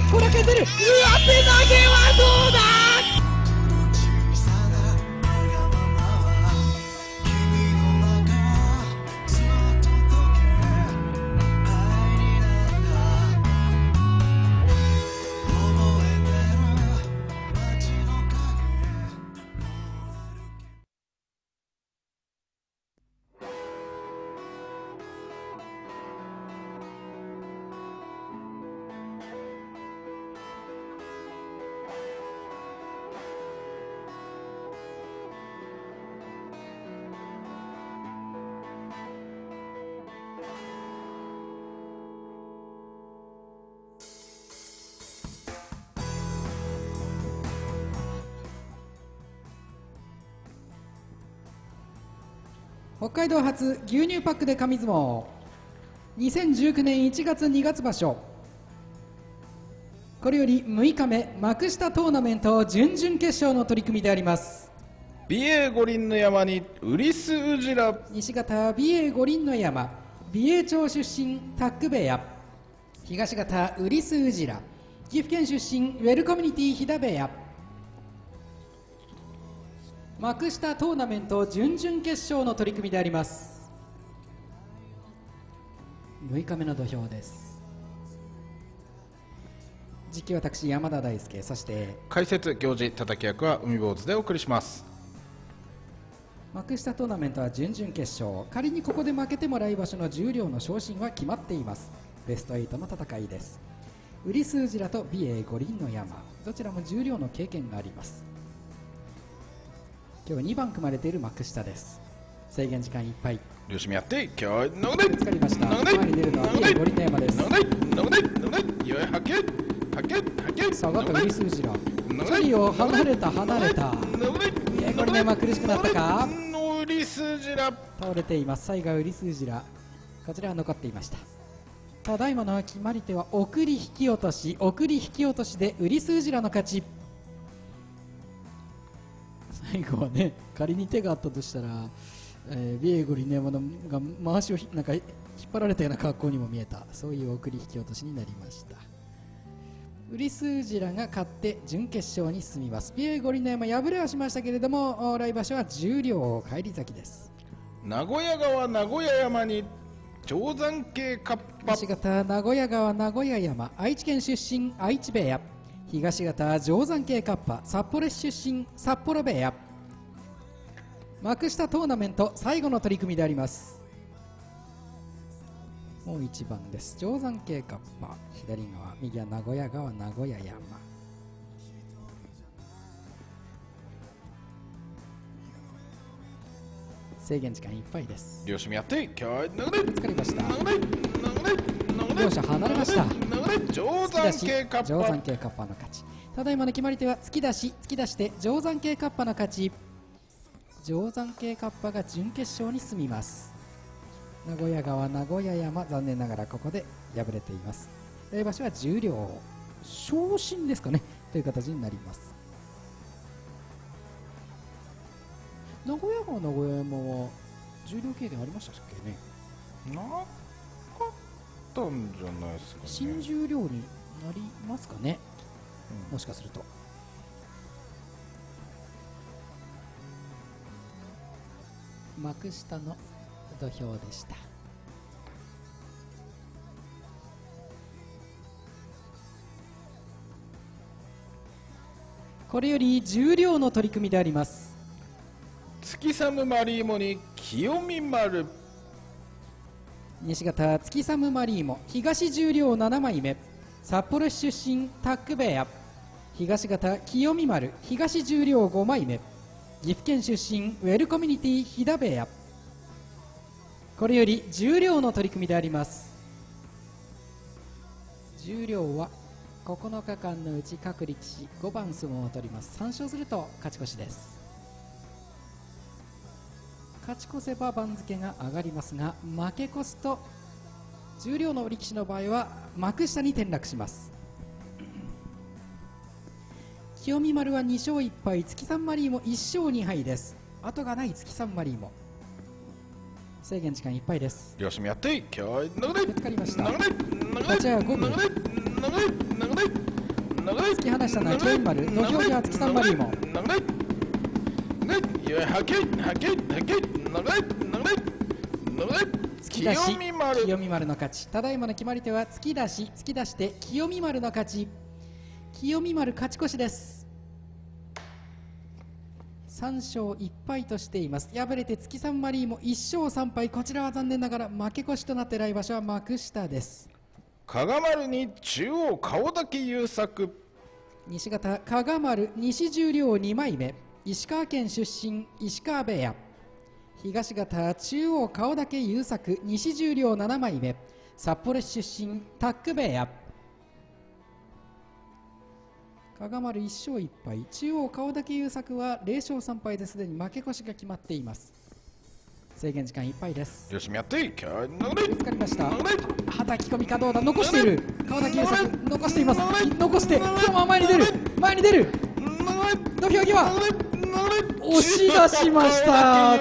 こらけてる。上手投げはどうだ。北海道初牛乳パックで紙相撲2019年1月2月場所、これより6日目幕下トーナメント準々決勝の取り組みであります。 美瑛五輪の山にウリスウジラ。 西方美瑛五輪の山、美瑛町出身タック部屋。東方ウリスウジラ、岐阜県出身ウェルコミュニティ飛騨部屋。幕下トーナメント準々決勝の取り組みであります。6日目の土俵です。実況私山田大輔、そして解説行司叩き役は海坊主でお送りします。 幕下トーナメントは準々決勝、仮にここで負けても来場所の十両の昇進は決まっています。ベスト8の戦いです。ウリスウジラと美瑛五輪の山、どちらも十両の経験があります。今日は2番組まれている幕下です。制限時間いっぱい。 よしみやって今日は投げぶつかりました。前に出るのは美瑛五輪の山です。下がったウリスウジラ、距離を離れた美瑛五輪の山苦しくなったか。 ウリスウジラ倒れています。最後はウリスウジラ、こちらは残っていました。ただいまの決まり手は送り引き落とし、送り引き落としでウリスウジラの勝ち。最後はね、仮に手があったとしたら、美瑛五輪の山が回しをなんか引っ張られたような格好にも見えた、そういう送り引き落としになりました。ウリスウジラが勝って準決勝に進みます。美瑛五輪の山敗れはしましたけれども、来場所は十両返り咲きです。 名古屋川名古屋山に定山系カッパ。 西方名古屋川名古屋山、愛知県出身愛知部屋。東方定山系カッパ、札幌市出身札幌部屋。幕下トーナメント最後の取り組みであります。もう1番です。定山系カッパ、左側、右は名古屋川名古屋山。制限時間いっぱいです。 両者やって今日はぶつかりました。両者離れました。 定山系カッパ、 定山系カッパの勝ち。ただいまの決まり手は突き出し、突き出して定山系カッパの勝ち。定山系カッパが準決勝に進みます。名古屋川名古屋山、残念ながらここで敗れています。来場所は十両昇進ですかねという形になります。名古屋川名古屋山は十両経験ありましたっけね。 なかったんじゃないですかね。 新十両になりますかね、もしかすると。幕下の土俵でした。これより十両の取り組みであります。 月寒マリーモに清見丸。 西方月寒マリーモ、東十両7枚目、札幌市出身タック部屋。東方清見丸、東十両5枚目、岐阜県出身ウェルコミュニティ飛騨部屋。これより十両の取り組みであります。十両は9日間のうち各力士5番相撲を取ります。3勝すると勝ち越しです。勝ち越せば番付が上がりますが、負け越すと十両の力士の場合は幕下に転落します。清見丸は2勝1敗、月三マリーも1勝2敗です。後がない月三マリーも。制限時間いっぱいです。 両者やって今日はぶつかりました。立ち合いは5分。 突き放したのは清見丸、土俵際月3マリーモ。突き出し清見丸の勝ち。ただいまの決まり手は突き出し、突き出して清見丸の勝ち。清見丸勝ち越しです。3勝1敗としています。敗れて月3マリーも1勝3敗、こちらは残念ながら負け越しとなって来場所は幕下です。 加賀丸に中央顔だけ優作。 西方加賀丸西十両2枚目、石川県出身石川部屋。東方中央顔だけ優作西十両7枚目、札幌市出身タック部屋。加賀丸1勝1敗、中央顔だけ優作は0勝3敗ですでに負け越しが決まっています。制限時間いっぱいです。 よしやっていけ。 ぶつかりました。はたき込みかどうだ。残している。顔だけ優作残しています。残してそのまま前に出る、前に出る。土俵際押し出しました。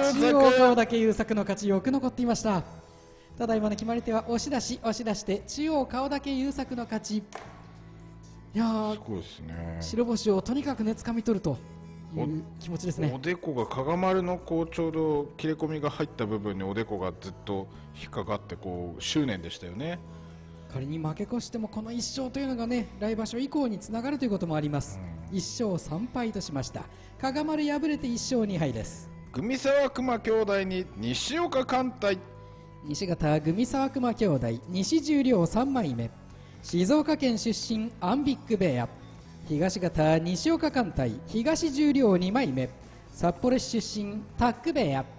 中央顔だけ優作の勝ち、よく残っていました。ただいまの決まり手は押し出し、押し出して中央顔だけ優作の勝ち。いやー、 すごいですね。 白星をとにかくね掴み取るという気持ちですね。 おでこが加賀丸のこうちょうど切れ込みが入った部分におでこがずっと引っかかってこう執念でしたよね。 仮に負け越してもこの1勝というのがね来場所以降につながるということもあります。1勝3敗としました。加賀丸敗れて1勝2敗です。 組沢熊兄弟に西岡艦隊。 西方組沢熊兄弟西十両3枚目、静岡県出身アンビック部屋。東方西岡艦隊東十両2枚目、札幌市出身タック部屋。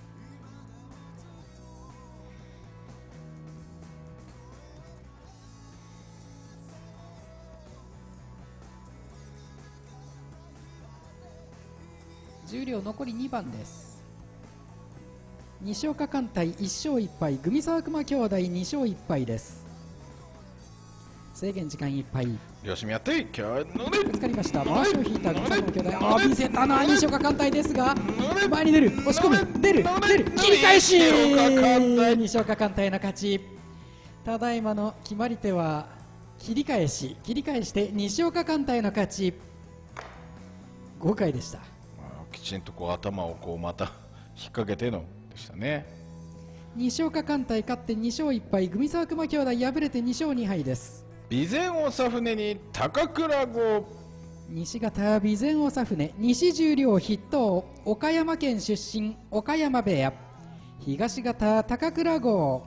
十両残り2番です。西岡艦隊1勝1敗、組沢熊兄弟2勝1敗です。制限時間いっぱい。 よしやっていけ。 ぶつかりました。回しを引いた組沢熊兄弟、見せたのは西岡艦隊ですが前に出る、押し込む、出る切り返し、西岡艦隊の勝ち。ただいまの決まり手は切り返し、切り返して西岡艦隊の勝ち。5回でした。 きちんとこう頭をこうまた引っ掛けてのでしたね。 西岡艦隊勝って2勝1敗、組沢熊兄弟敗れて2勝2敗です。 備前長船に高倉郷。 西方備前長船西十両筆頭、岡山県出身岡山部屋。東方高倉郷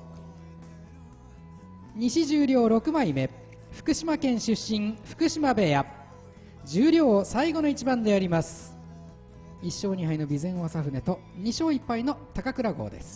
西十両6枚目、福島県出身福島部屋。十両最後の一番であります。1勝2敗の備前長船と2勝1敗の高倉郷です。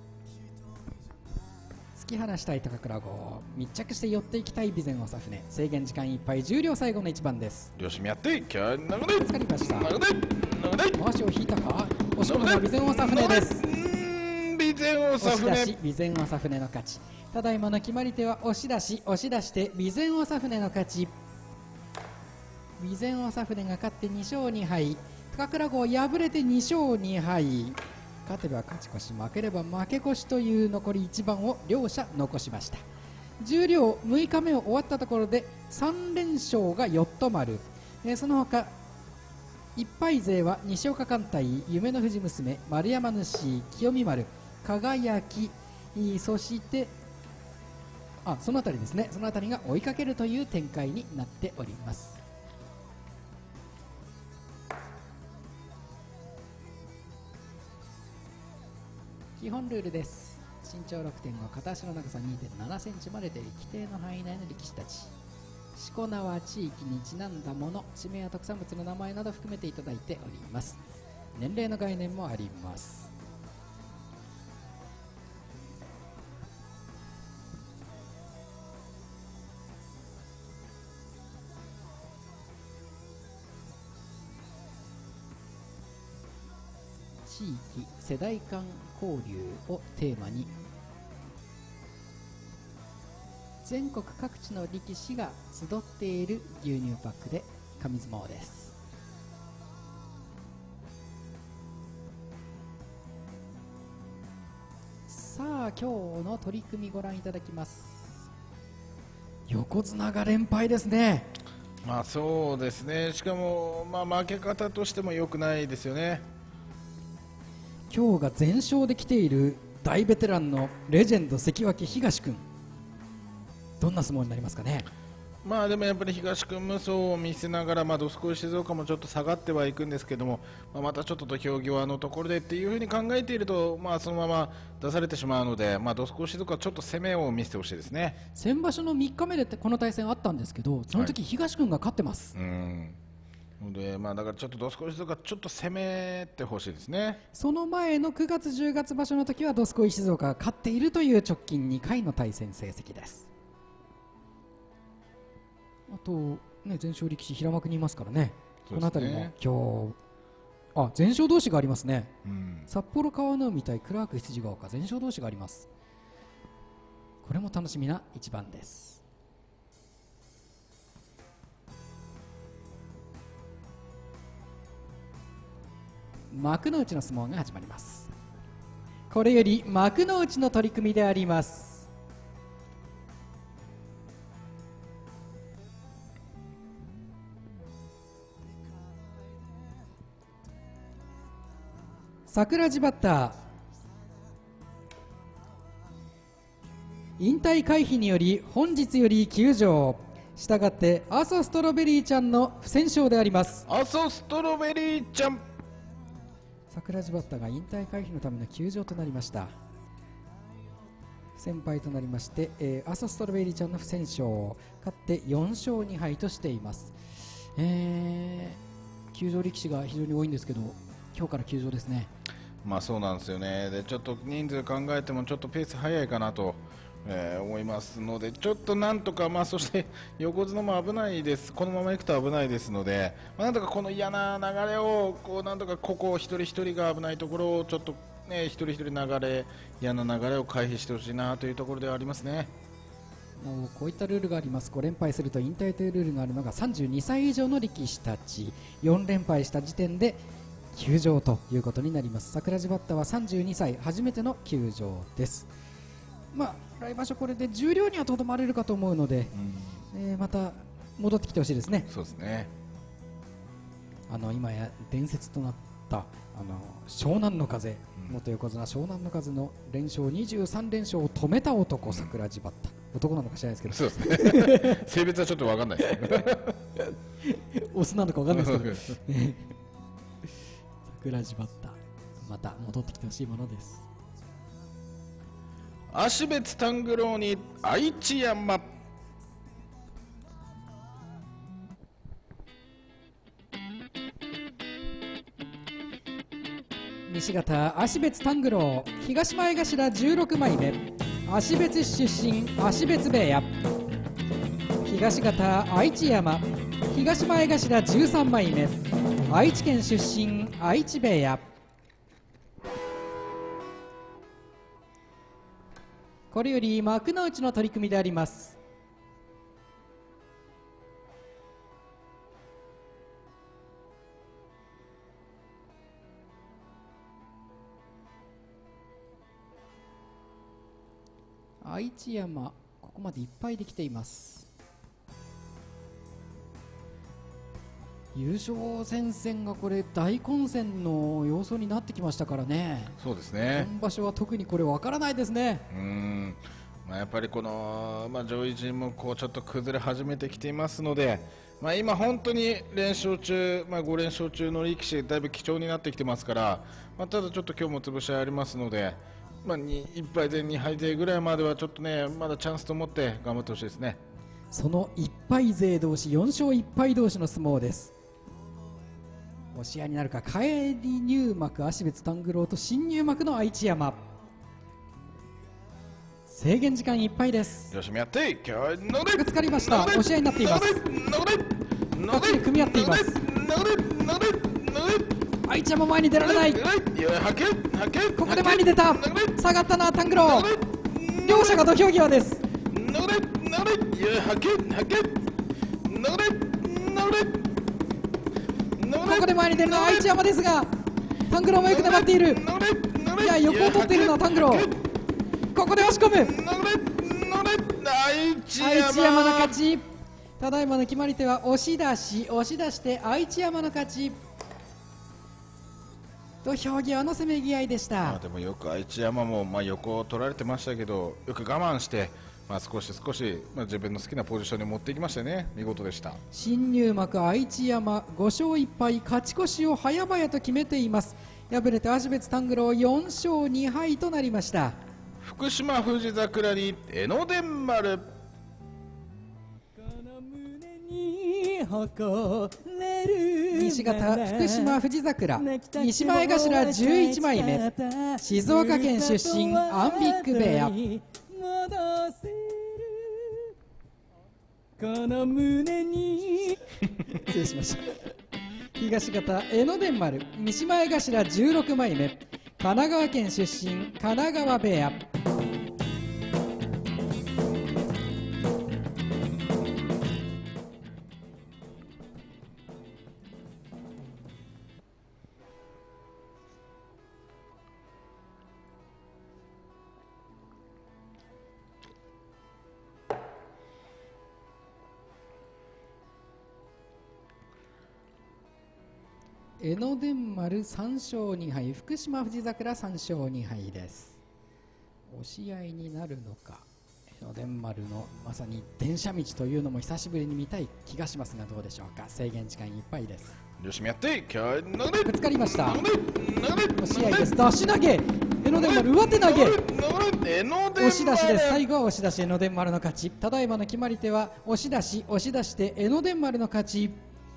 突き放したい高倉郷、密着して寄っていきたい備前長船。制限時間いっぱい、十両最後の一番です。 よしやっていけ。 ぶつかりました。回しを引いたか、押し込むのは備前長船です。 備前長船、 押し出し備前長船の勝ち。ただいまの決まり手は押し出し、押し出して備前長船の勝ち。備前長船が勝って2勝2敗、高倉郷敗れて2勝2敗。勝てば勝ち越し、負ければ負け越しという残り1番を両者残しました。十両6日目を終わったところで3連勝がヨット丸、その他1敗勢は西岡艦隊、夢の富士娘、丸山主、清見丸、輝き、そしてそのあたりですね、そのあたりが追いかけるという展開になっております。基本ルールです。身長 6.5、 片足の長さ 2.7 センチまでで規定の範囲内の力士たち。しこ名は地域にちなんだもの、地名や特産物の名前など含めていただいております。年齢の概念もあります。地域世代間交流をテーマに全国各地の力士が集っている牛乳パックで紙相撲です。さあ今日の取り組みご覧いただきます。横綱が連敗ですね。 まあそうですね、しかも、まあ、負け方としても良くないですよね。 今日が全勝で来ている大ベテランのレジェンド関脇東君、どんな相撲になりますかね。 まあでもやっぱり東君無双を見せながら、まあ、どすこい静岡もちょっと下がってはいくんですけども、まあ、またちょっと土俵際のところでっていうふうに考えていると、まあ、そのまま出されてしまうので、まあ、どすこい静岡はちょっと攻めを見せてほしいですね。 先場所の3日目でこの対戦あったんですけど、その時東君が勝ってます、 ので、まあ、だからちょっとどすこい静岡ちょっと攻めてほしいですね。 その前の9月10月場所の時はどすこい静岡が勝っているという直近2回の対戦成績です。あと、ね、全勝力士平幕にいますからね、この辺りも今日全勝同士がありますね、札幌川之海対クラーク羊ヶ丘、全勝同士があります。これも楽しみな一番です。幕内の相撲が始まります。これより幕内の取組であります。桜地バッター引退回避により本日より休場、したがって阿蘇ストロベリーちゃんの不戦勝であります。 阿蘇ストロベリーちゃん、 桜地バッターが引退回避のための休場となりました。先輩となりまして、阿蘇ストロベリーちゃんの不戦勝、勝って4勝2敗としています。休場力士が非常に多いんですけど、今日から休場ですね。 まあそうなんですよね。でちょっと人数考えてもちょっとペース早いかなと、思いますので、ちょっとなんとか、まあ、そして横綱も危ないです、このままいくと危ないですので、まあ、なんとかこの嫌な流れをこうなんとかここ一人一人が危ないところをちょっと、ね、一人一人嫌な流れを回避してほしいなというところではありますね。 もうこういったルールがあります。5連敗すると引退というルールがあるのが32歳以上の力士たち、4連敗した時点で休場ということになります。桜地バッターは32歳初めての休場です。まあ来場所これで重量にはとどまれるかと思うので、また戻ってきてほしいですね。 そうですね。 今や伝説となった湘南の風、元横綱湘南の風の連勝23連勝を止めた男、桜地バッター、男なのか知らないですけど、 そうですね性別はちょっと分かんないですオスなのか分かんないですけど桜地バッター、また戻ってきてほしいものです。 芦別タングローに愛知山、 西方芦別タングロー、東前頭16枚目、芦別市出身芦別部屋、東方愛知山、東前頭13枚目、愛知県出身愛知部屋。これより幕内の取組であります。愛知山、ここまでいっぱいできています。優勝戦線がこれ大混戦の様相になってきましたからね。 そうですね。 今場所は特にこれわからないですね。 まあ、やっぱりこの、上位陣もこうちょっと崩れ始めてきていますので、今本当に連勝中、5連勝中の力士だいぶ貴重になってきてますから、ただちょっと今日も潰し合いありますので、1敗勢2敗勢ぐらいまではちょっとね、まだチャンスと思って頑張ってほしいですね。 その1敗勢同士、4勝1敗同士の相撲です。押し合いになるか。返り入幕芦別タングローと新入幕の愛知山。制限時間いっぱいです。 よし、やって今日は乗れ、 ぶつかりました。押し合いになっています。各地で組み合っています。愛知山前に出られない。ここで前に出た。下がったなタングロー。両者が土俵際です。ここで前に出るのは愛知山ですが、タングローもよく粘っている。いや、横を取っているのはタングロー。ここで押し込む。愛知山の勝ち。 ただいまの決まり手は押し出して愛知山の勝ち。土俵際のせめぎ合いでした。 でもよく愛知山も、横を取られてましたけど、よく我慢して、少し、自分の好きなポジションに持っていきましたね。見事でした。 新入幕愛知山5勝1敗、勝ち越しを早々と決めています。敗れて芦別タングロー4勝2敗となりました。 福島富士桜に江ノ電丸。 西方福島富士桜西前頭11枚目、静岡県出身アンビック部屋。失礼しました。東方江ノ電丸西前頭16枚目、神奈川県出身神奈川部屋。江ノ電丸3勝2敗、福島富士桜3勝2敗です。押し合いになるのか。江ノ電丸のまさに電車道というのも久しぶりに見たい気がしますが、どうでしょうか。制限時間いっぱいです。 よし、やってぶつかりました。押し合いです。出し投げ、江ノ電丸上手投げ、押し出しです。最後は押し出し江ノ電丸の勝ち。ただいまの決まり手は押し出して江ノ電丸の勝ち。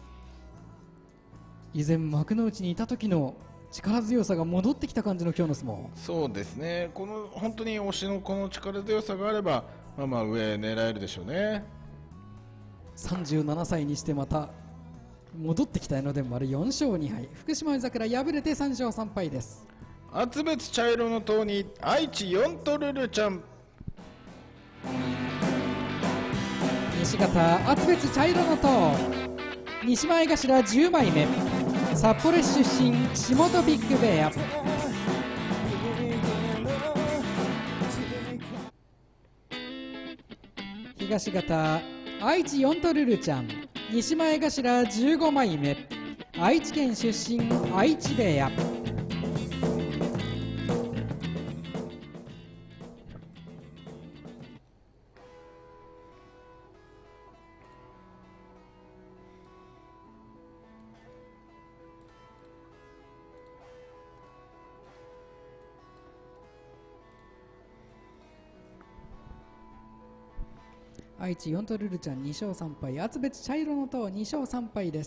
以前幕の内にいた時の力強さが戻ってきた感じの今日の相撲。 そうですね、この本当に押しのこの力強さがあれば、上狙えるでしょうね。 37歳にしてまた戻ってきた江ノ電丸4勝2敗、福島桜敗れて3勝3敗です。 厚別茶色の塔に愛知4トルルちゃん。 西方厚別茶色の塔西前頭10枚目、札幌市出身下本ビッグ部屋。東方愛知4トルルちゃん西前頭15枚目、愛知県出身愛知部屋。愛知4トルルちゃん2勝3敗、厚別茶色の塔2勝3敗です。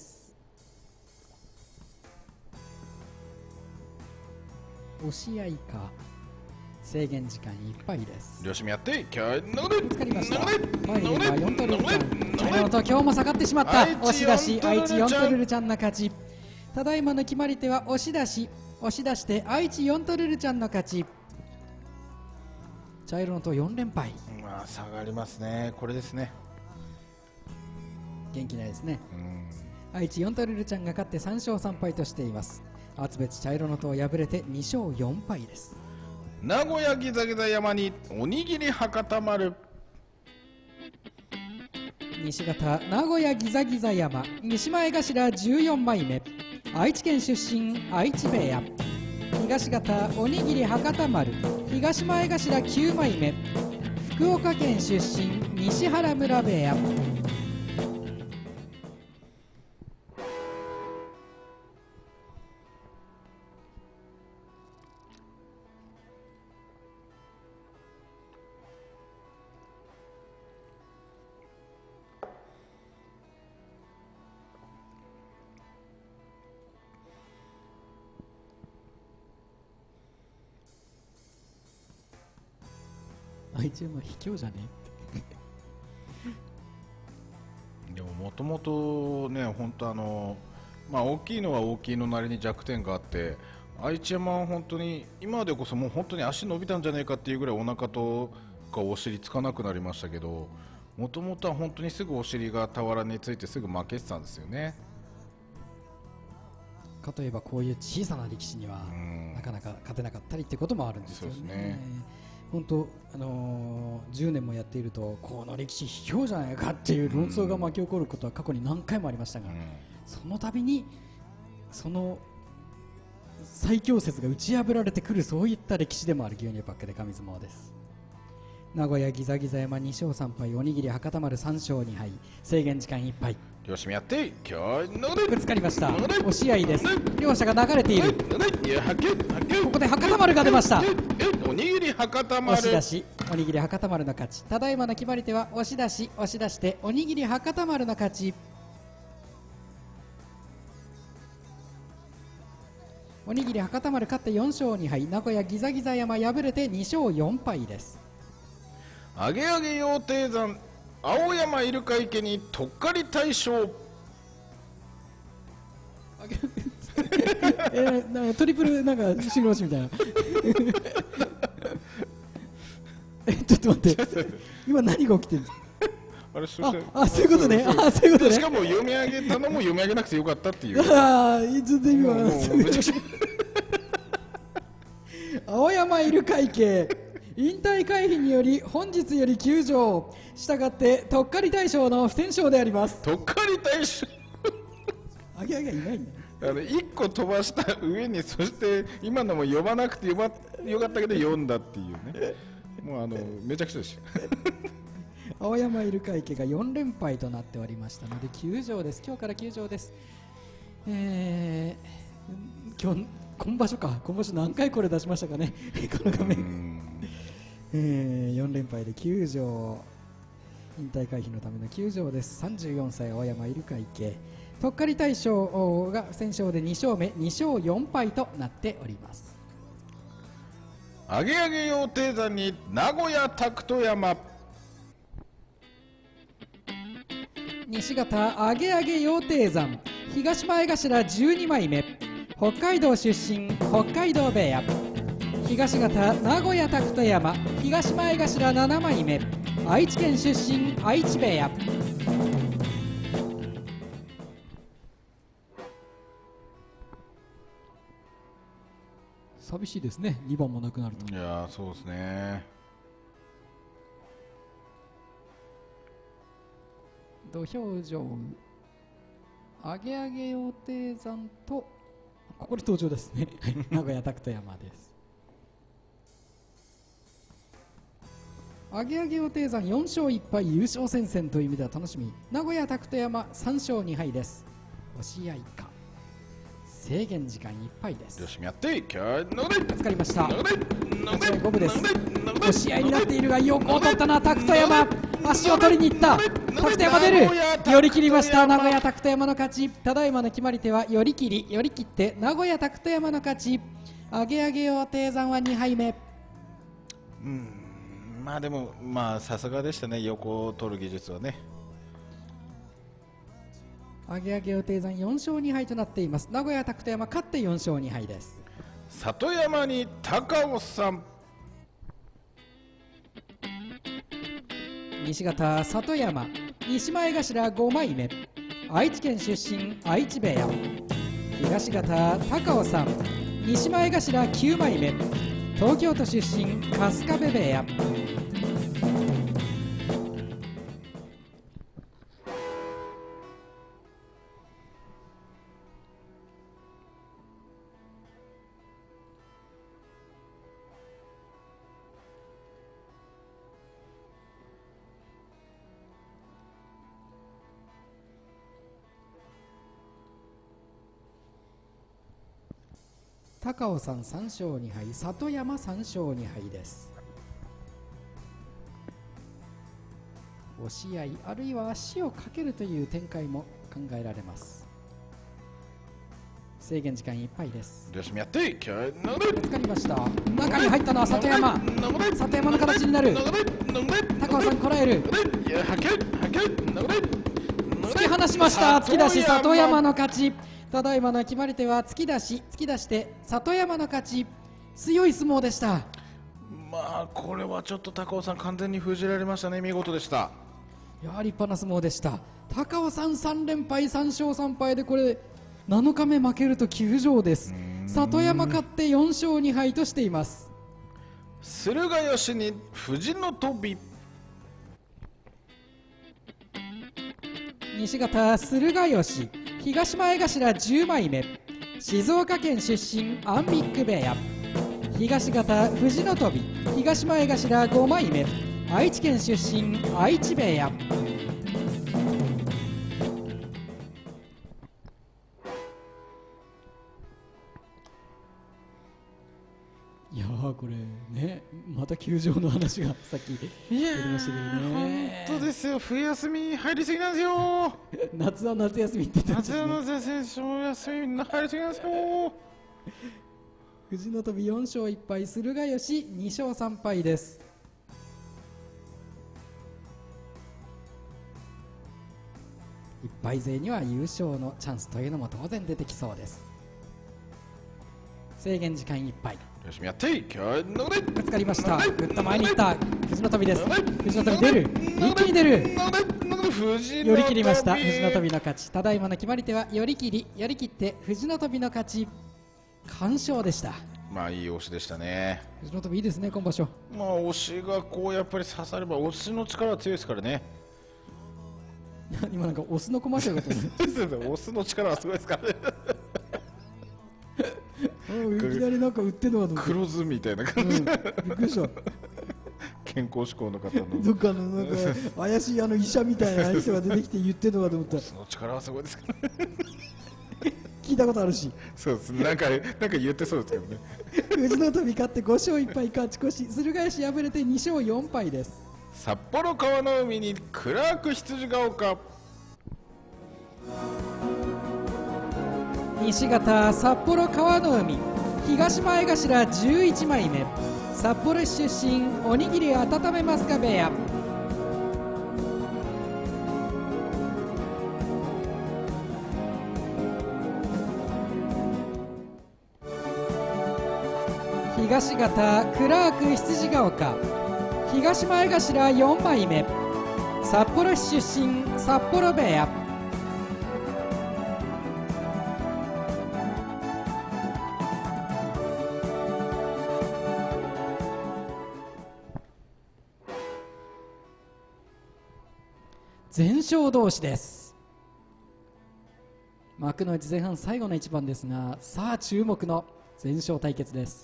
押し合いか。制限時間いっぱいです。 よし、やってぶつかりました。前には4トルルちゃん茶色の塔、今日も下がってしまった。押し出し愛知4トルルちゃんの勝ち。ただいまの決まり手は押し出して愛知4トルルちゃんの勝ち。茶色の塔4連敗。 下がりますね。これですね。 元気ないですね。愛知4トルルちゃんが勝って3勝3敗としています。厚別茶色の塔敗れて2勝4敗です。 名古屋ギザギザ山におにぎり博多丸。 西方名古屋ギザギザ山西前頭14枚目、愛知県出身愛知部屋。東方おにぎり博多丸東前頭9枚目、福岡県出身西原村部屋。愛知馬卑怯じゃねでももともとね、本当大きいのは大きいのなりに弱点があって、愛知山は本当に今でこそもう本当に足伸びたんじゃないかっていうぐらいお腹とかお尻つかなくなりましたけど、もともとは本当にすぐお尻が俵についてすぐ負けてたんですよね。 かといえばこういう小さな力士にはなかなか勝てなかったりってこともあるんですよね。 本当、10年もやっているとこの力士卑怯じゃないかっていう論争が巻き起こることは過去に何回もありましたが、その度にその最強説が打ち破られてくる、そういった歴史でもある牛乳パックで神相撲です。名古屋ギザギザ山2勝3敗、おにぎり博多丸3勝2敗、制限時間いっぱい。 よしみやって今日のぶつかりました。押し合いです。両者が流れている。ここで博多丸が出ました。 おにぎり博多丸押し出し、おにぎり博多丸の勝ち。ただいまの決まり手は押し出し、押し出しておにぎり博多丸の勝ち。おにぎり博多丸勝って4勝2敗、名古屋ギザギザ山敗れて2勝4敗です。 あげあげ羊蹄山青山イルカ池にとっかり大賞なんかトリプルなんかシロシみたいなちょっと待って今何が起きてるんですか。 あれそういうことね。そういうことね。 しかも読み上げたのも読み上げなくてよかったっていう。 ずっと今青山イルカ池引退回避により本日より休場、したがってとっかり大賞の不戦勝であります。 とっかり大賞あげあげいないんだ。 1個飛ばした上に、そして今のも読まなくてよかったけど読んだっていうね。もうめちゃくちゃですよ青山イルカ池が4連敗となっておりましたので休場です。今日から休場です。今場所何回これ出しましたかねこの画面4連敗で休場、引退回避のための休場です。34歳青山イルカ池、とっかり大賞が不戦勝で2勝目、2勝4敗となっております。 あげあげ羊蹄山に名古屋拓人山、 西方あげあげ羊蹄山東前頭12枚目、北海道出身北海道部屋、東方名古屋拓人山東前頭7枚目、愛知県出身愛知部屋。寂しいですね、2番もなくなると。 いやそうですね。 土俵上あげあげ羊蹄山とここで登場ですね名古屋拓人山です。あげあげ羊蹄山4勝1敗、優勝戦線という意味では楽しみ。名古屋拓人山3勝2敗です。押し合いか、制限時間いっぱいです。 よしやって今日のでぶつかりました。5分です。押し合いになっているが横を取ったのは拓人山、足を取りに行った。拓人山出る、寄り切りました。名古屋拓人山の勝ち。ただいまの決まり手は寄り切って名古屋拓人山の勝ち。あげあげ羊蹄山は2敗目。 まあでもさすがでしたね、横を取る技術はね。 あげあげ羊蹄山4勝2敗となっています。名古屋拓人山勝って4勝2敗です。 里山に高尾さん、 西方里山西前頭5枚目、愛知県出身愛知部屋、東方高尾さん西前頭9枚目、東京都出身春日部部屋。高尾さん3勝2敗、里山3勝2敗です。押し合いあるいは足をかけるという展開も考えられます。制限時間いっぱいです。 よしやって今日のでぶつかりました。中に入ったのは里山、里山の形になる。高尾さんこらえる、突き放しました。突き出し里山の勝ち。ただいまの決まり手は突き出して里山の勝ち。強い相撲でした。 これはちょっと高尾さん完全に封じられましたね。見事でした。 いや立派な相撲でした。高尾さん3連敗3勝3敗でこれ7日目負けると休場です。里山勝って4勝2敗としています。 駿河吉に藤の飛。 西方駿河吉、東前頭10枚目、静岡県出身アンビックベア。東方藤の飛、東前頭5枚目、愛知県出身愛知ベア。いやー、これね、また球場の話がさっき出いやましたけどね。 本当ですよ、冬休みに入りすぎなんですよ。 夏は夏休みって言って夏ましたね。 の夏休みに入りすぎなんですよ。 藤の飛4勝1敗、駿河吉2勝3敗です。1敗勢には優勝のチャンスというのも当然出てきそうです。制限時間いっぱい。 よし、やっていきゃのでぶつかりました。ぐっと前に行った藤の飛です。藤の飛出る、一気に出る、寄り切りました。藤の飛の勝ち。ただいまの決まり手は寄り切り、寄り切って藤の飛の勝ち。完勝でした。 まあいい押しでしたね。 藤の飛いいですね、今場所。 まあ押しがこうやっぱり刺されば、押しの力は強いですからね。 今なんかオスのコマーシャルだと思う。 押すの力はすごいですからね。 いきなりなんか売ってんのかと思って。 黒酢みたいな感じ、 びっくりした。 健康志向の方のどっかのなんか怪しい医者みたいな人が出てきて言ってんのかと思った。 その力はすごいですからね。 聞いたことあるし。 そうです、なんか言ってそうですけどね。 藤の飛勝って5勝1敗勝ち越し、駿河吉敗れて2勝4敗です。 札幌川の海にクラーク羊ヶ丘。 西方札幌川の海、東前頭11枚目、札幌市出身おにぎり温めますか部屋。東方クラーク羊ヶ丘、東前頭4枚目、札幌市出身札幌部屋。全勝同士です。幕の内前半最後の一番ですが、さあ注目の全勝対決です。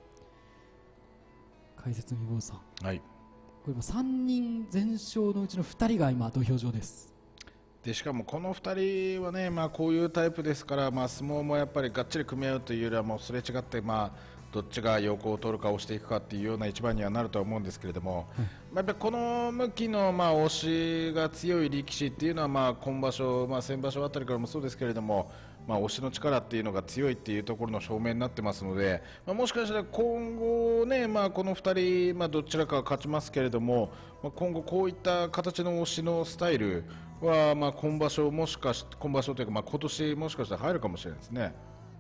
解説の未坊さん、 はい、 これ今3人全勝のうちの2人が今土俵上です。 でしかもこの2人はね、まあ、こういうタイプですから、まあ、相撲もやっぱりがっちり組み合うというよりはもうすれ違って、まあ、どっちが横を取るか押していくかっていうような一番にはなるとは思うんですけれども、やっぱりこの向きのまあ押しが強い力士っていうのはまあ今場所、まあ、先場所あたりからもそうですけれども、まあ、押しの力っていうのが強いっていうところの証明になってますので、まあ、もしかしたら今後ね、まあ、この2人、まあ、どちらかが勝ちますけれども、まあ、今後こういった形の押しのスタイルは、まあ、今場所もしかして今場所というか、まあ、今年もしかしたら入るかもしれないですね。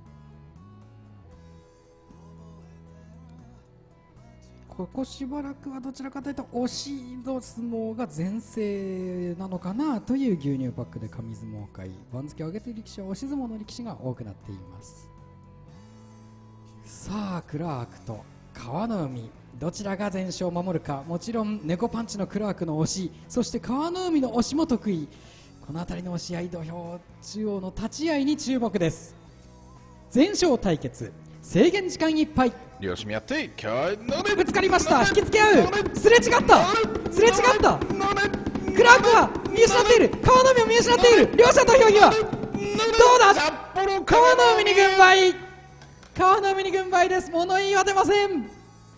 ここしばらくはどちらかというと押しの相撲が全盛なのかなという牛乳パックで紙相撲界、番付を上げている力士は押し相撲の力士が多くなっています。さあクラークと川の海、どちらが全勝を守るか。もちろん猫パンチのクラークの押し、そして川の海の押しも得意。この辺りの押し合い、土俵中央の立ち合いに注目です。全勝対決、制限時間いっぱい。 両者やってぶつかりました。引きつけ合う、すれ違ったすれ違った。クラークは見失っている、川の海を見失っている。両者土俵際、どうだ。川の海に軍配、川の海に軍配です。物言いは出ません。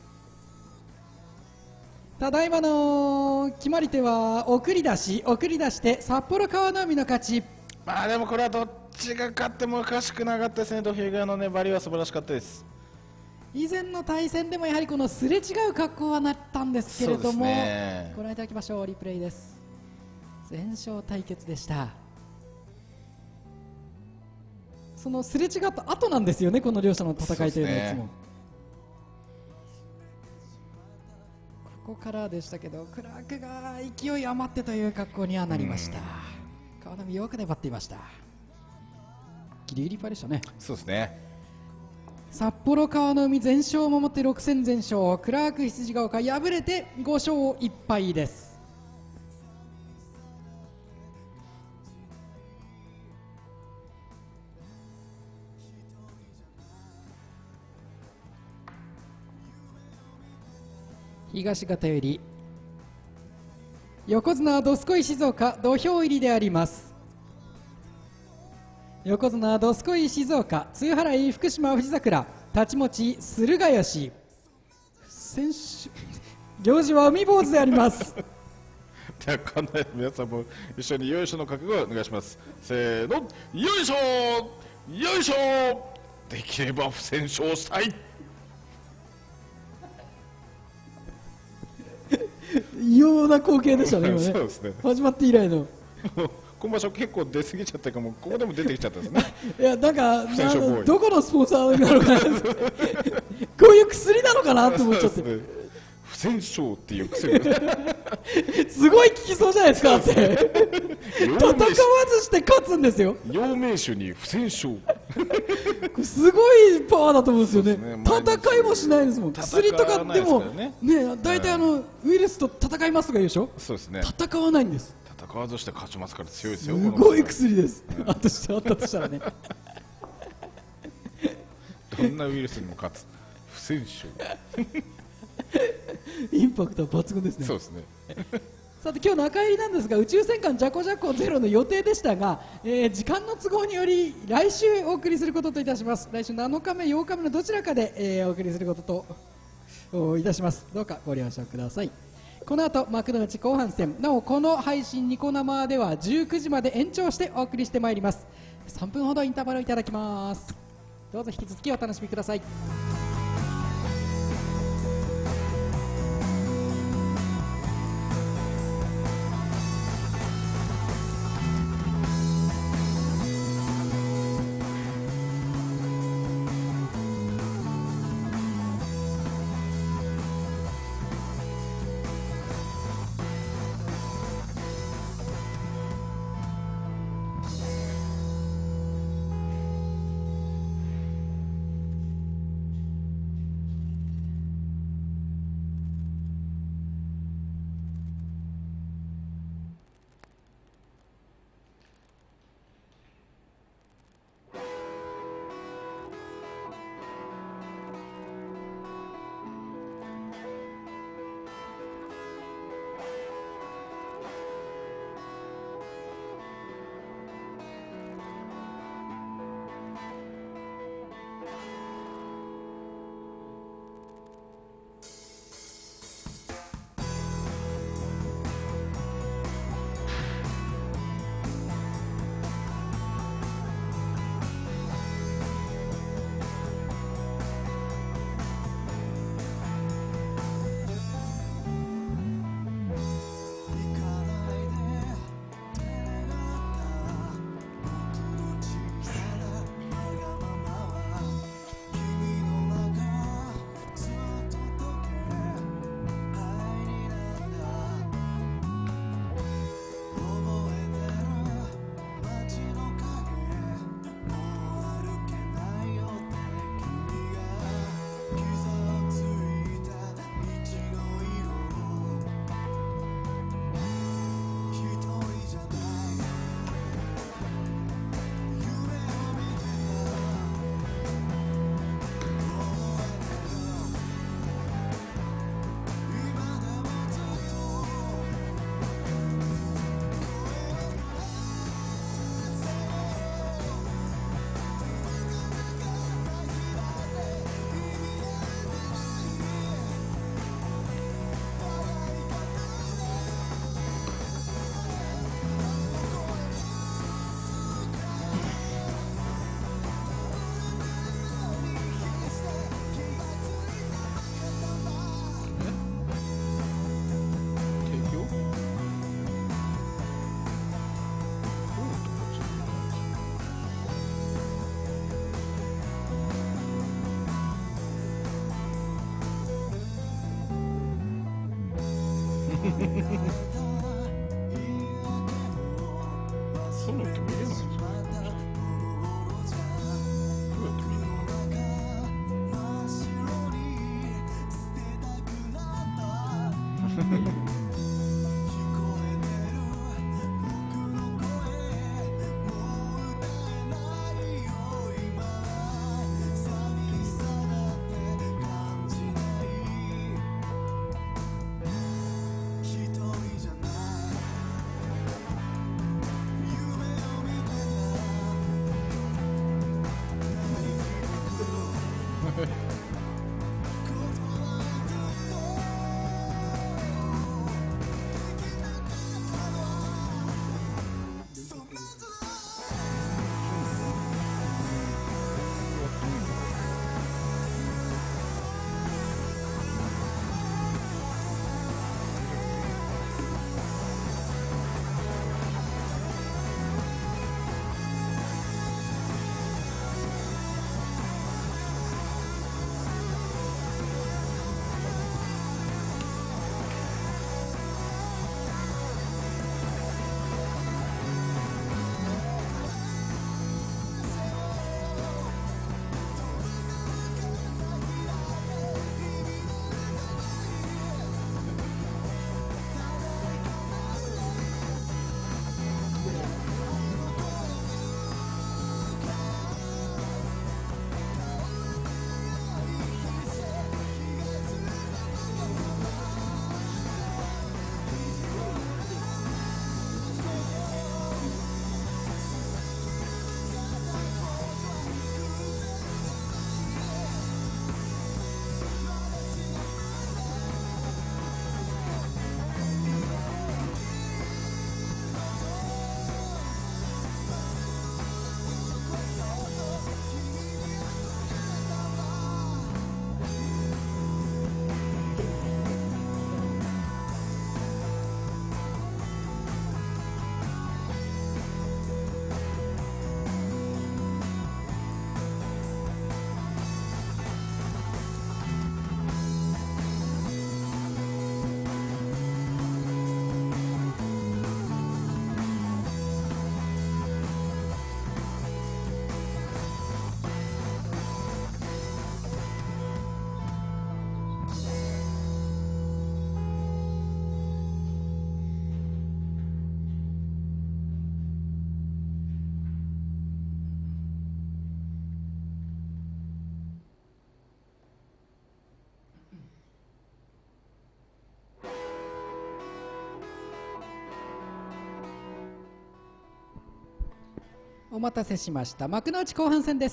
ただいまの決まり手は送り出し、送り出して札幌川の海の勝ち。 まあでもこれはどっちが勝ってもおかしくなかったですね。土俵際の粘りは素晴らしかったです。 以前の対戦でもやはりこのすれ違う格好はなったんですけれども、ご覧いただきましょう。リプレイです。全勝対決でした。そのすれ違った後なんですよね、この両者の戦いというのは。いつもここからでしたけど、クラークが勢い余ってという格好にはなりました。川波よく粘っていました。ギリギリパーでしたね。 そうですね。 札幌川の海全勝を守って6戦全勝、クラーク羊ヶ丘敗れて5勝1敗です。東方より横綱どすこい静岡土俵入りであります。横綱どすこい静岡、露払い福島富士桜、太刀持ち駿河吉、選手行事は海坊主であります。 では館内の皆さんも一緒によいしょの覚悟をお願いします。せーの、よいしょよいしょ、できれば不戦勝したい。 異様な光景でしたね、今ね。 そうですね。 始まって以来の。 今場所結構出過ぎちゃったかも、ここでも出てきちゃったですね。 いや、なんかどこのスポンサーなのかなこういう薬なのかなと思っちゃって、 ね、不戦勝っていう薬すごい効きそうじゃないですかって戦わずして勝つんですよ。 陽明酒に不戦勝すごいパワーだと思うんですよね。 ね、 戦いもしないですもん。薬とかでもね、大体ウイルスと戦いますとか言うでしょ。 そうですね、 戦わないんです。 戦わずして勝ちますから強いですよ。 すごい薬です。あったとしたらねどんなウイルスにも勝つ不戦勝インパクトは抜群ですね。 そうですねさて今日の中入りなんですが、宇宙戦艦ジャコジャコゼロの予定でしたが、時間の都合により来週お送りすることといたします。来週7日目8日目のどちらかで、お送りすることといたします。どうかご了承ください。この後幕の内後半戦、なおこの配信ニコ生では19時まで延長してお送りしてまいります。3分ほどインターバルをいただきます。どうぞ引き続きお楽しみください。 そういうのって見れないんですかね。どうやって見るの？ お待たせしました。幕の内後半戦です。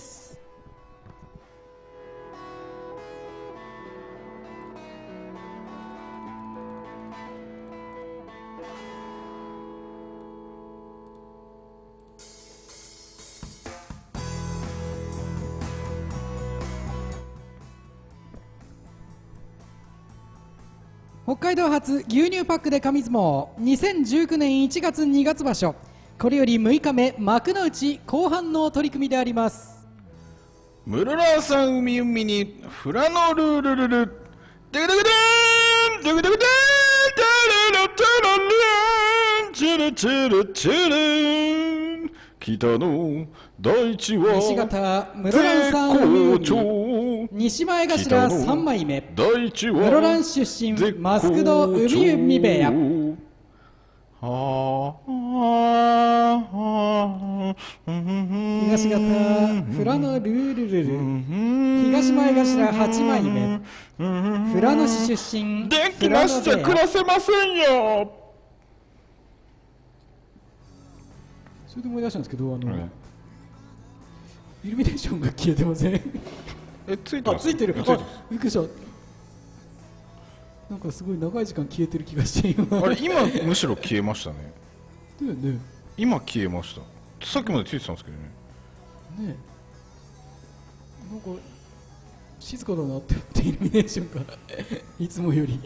北海道発牛乳パックで神相撲2019年1月2月場所、これより6日目幕の内後半の取り組みであります。 ムルラーさん海海にフラノルルルルデグデグデーンデグデグデーンチュルチュルチュル北の大地は西方室蘭さん海海西前頭3枚目室蘭出身マスクド海海部屋東方富良野ルールルル東前頭8枚目富良野市出身電気なしじゃ暮らせませんよ。 それで思い出したんですけど、イルミネーションが消えてませんついてます。 ついてる。びっくりした。なんかすごい長い時間消えてる気がして今むしろ消えましたね。 だよね。 今消えました。さっきまでついてたんですけどね。 ねえ、なんか静かだなって思ってイルミネーションがいつもより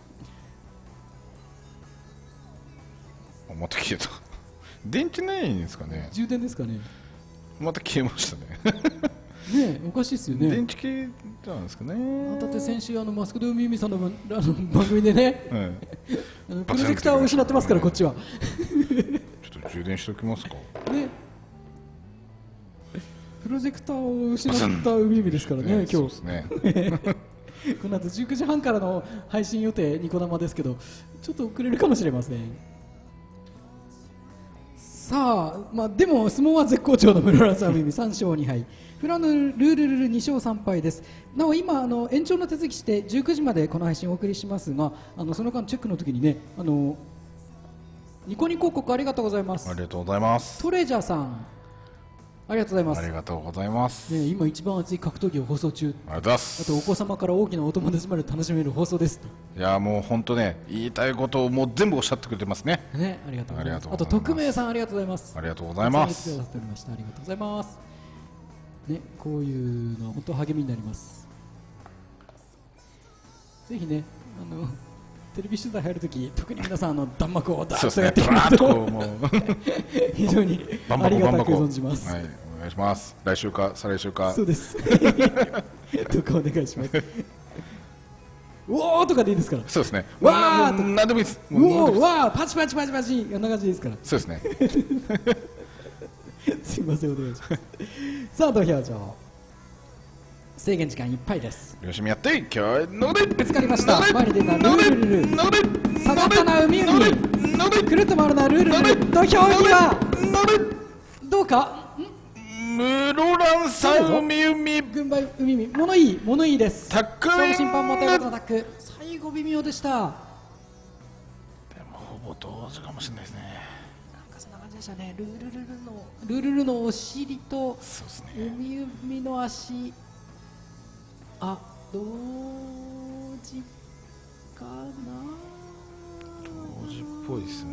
また消えた電池ないんですかね。 充電ですかね。 また消えましたねねえ、おかしいですよね。 電池消えたんですかね。 だって先週マスクド海海さんの番組でね、プロジェクターを失ってますからこっちはちょっと充電しておきますかね。プロジェクターを失った海海ですからね今日。 そうですねこの後19時半からの配信予定ニコ生ですけど、ちょっと遅れるかもしれません。さあ、でも相撲は絶好調の室蘭海3勝2敗、フラノルールルル2勝3敗です。なお今延長の手続きして19時までこの配信をお送りしますが、その間チェックの時にね、ニコニコ広告ありがとうございます。 ありがとうございます。 トレジャーさんありがとうございます。 ありがとうございます。 ね、今一番熱い格闘技を放送中。 ありがとうございます。 あとお子様から大きなお友達まで楽しめる放送ですと。 いやもう本当ね、言いたいことをもう全部おっしゃってくれてますね。 ね、ありがとうございます。あとありがとうございます。 匿名さんありがとうございます。 ありがとうございます。 ありがとうございます。ね、こういうのは本当励みになります。ぜひね、テレビ取材入るとき、特に皆さん弾幕をダーッとやってくれると非常にありがたく存じます。 はい、お願いします。来週か再来週か。 そうです。どうかお願いします。うおーとかでいいですから。 そうですね。 わーと何でもいいです。 うおーわーパチパチパチパチあんな感じですから。 そうですね。 すいません、お願いします。さあ、土俵上制限時間いっぱいです。 よしみやっていきゃいのでぶつかりました。前に出たルールルル下がったな海海くるっと回るなルールルル土俵際どうか室蘭さ海海軍配海海物いい物いいです。 タック勝負審判も手を叩く。最後微妙でした。 でもほぼ同時かもしれないですね。 なんかそんな感じでしたね。ルールルのお尻とそうですね。 海海の足、あ、同時かな。 同時っぽいですね。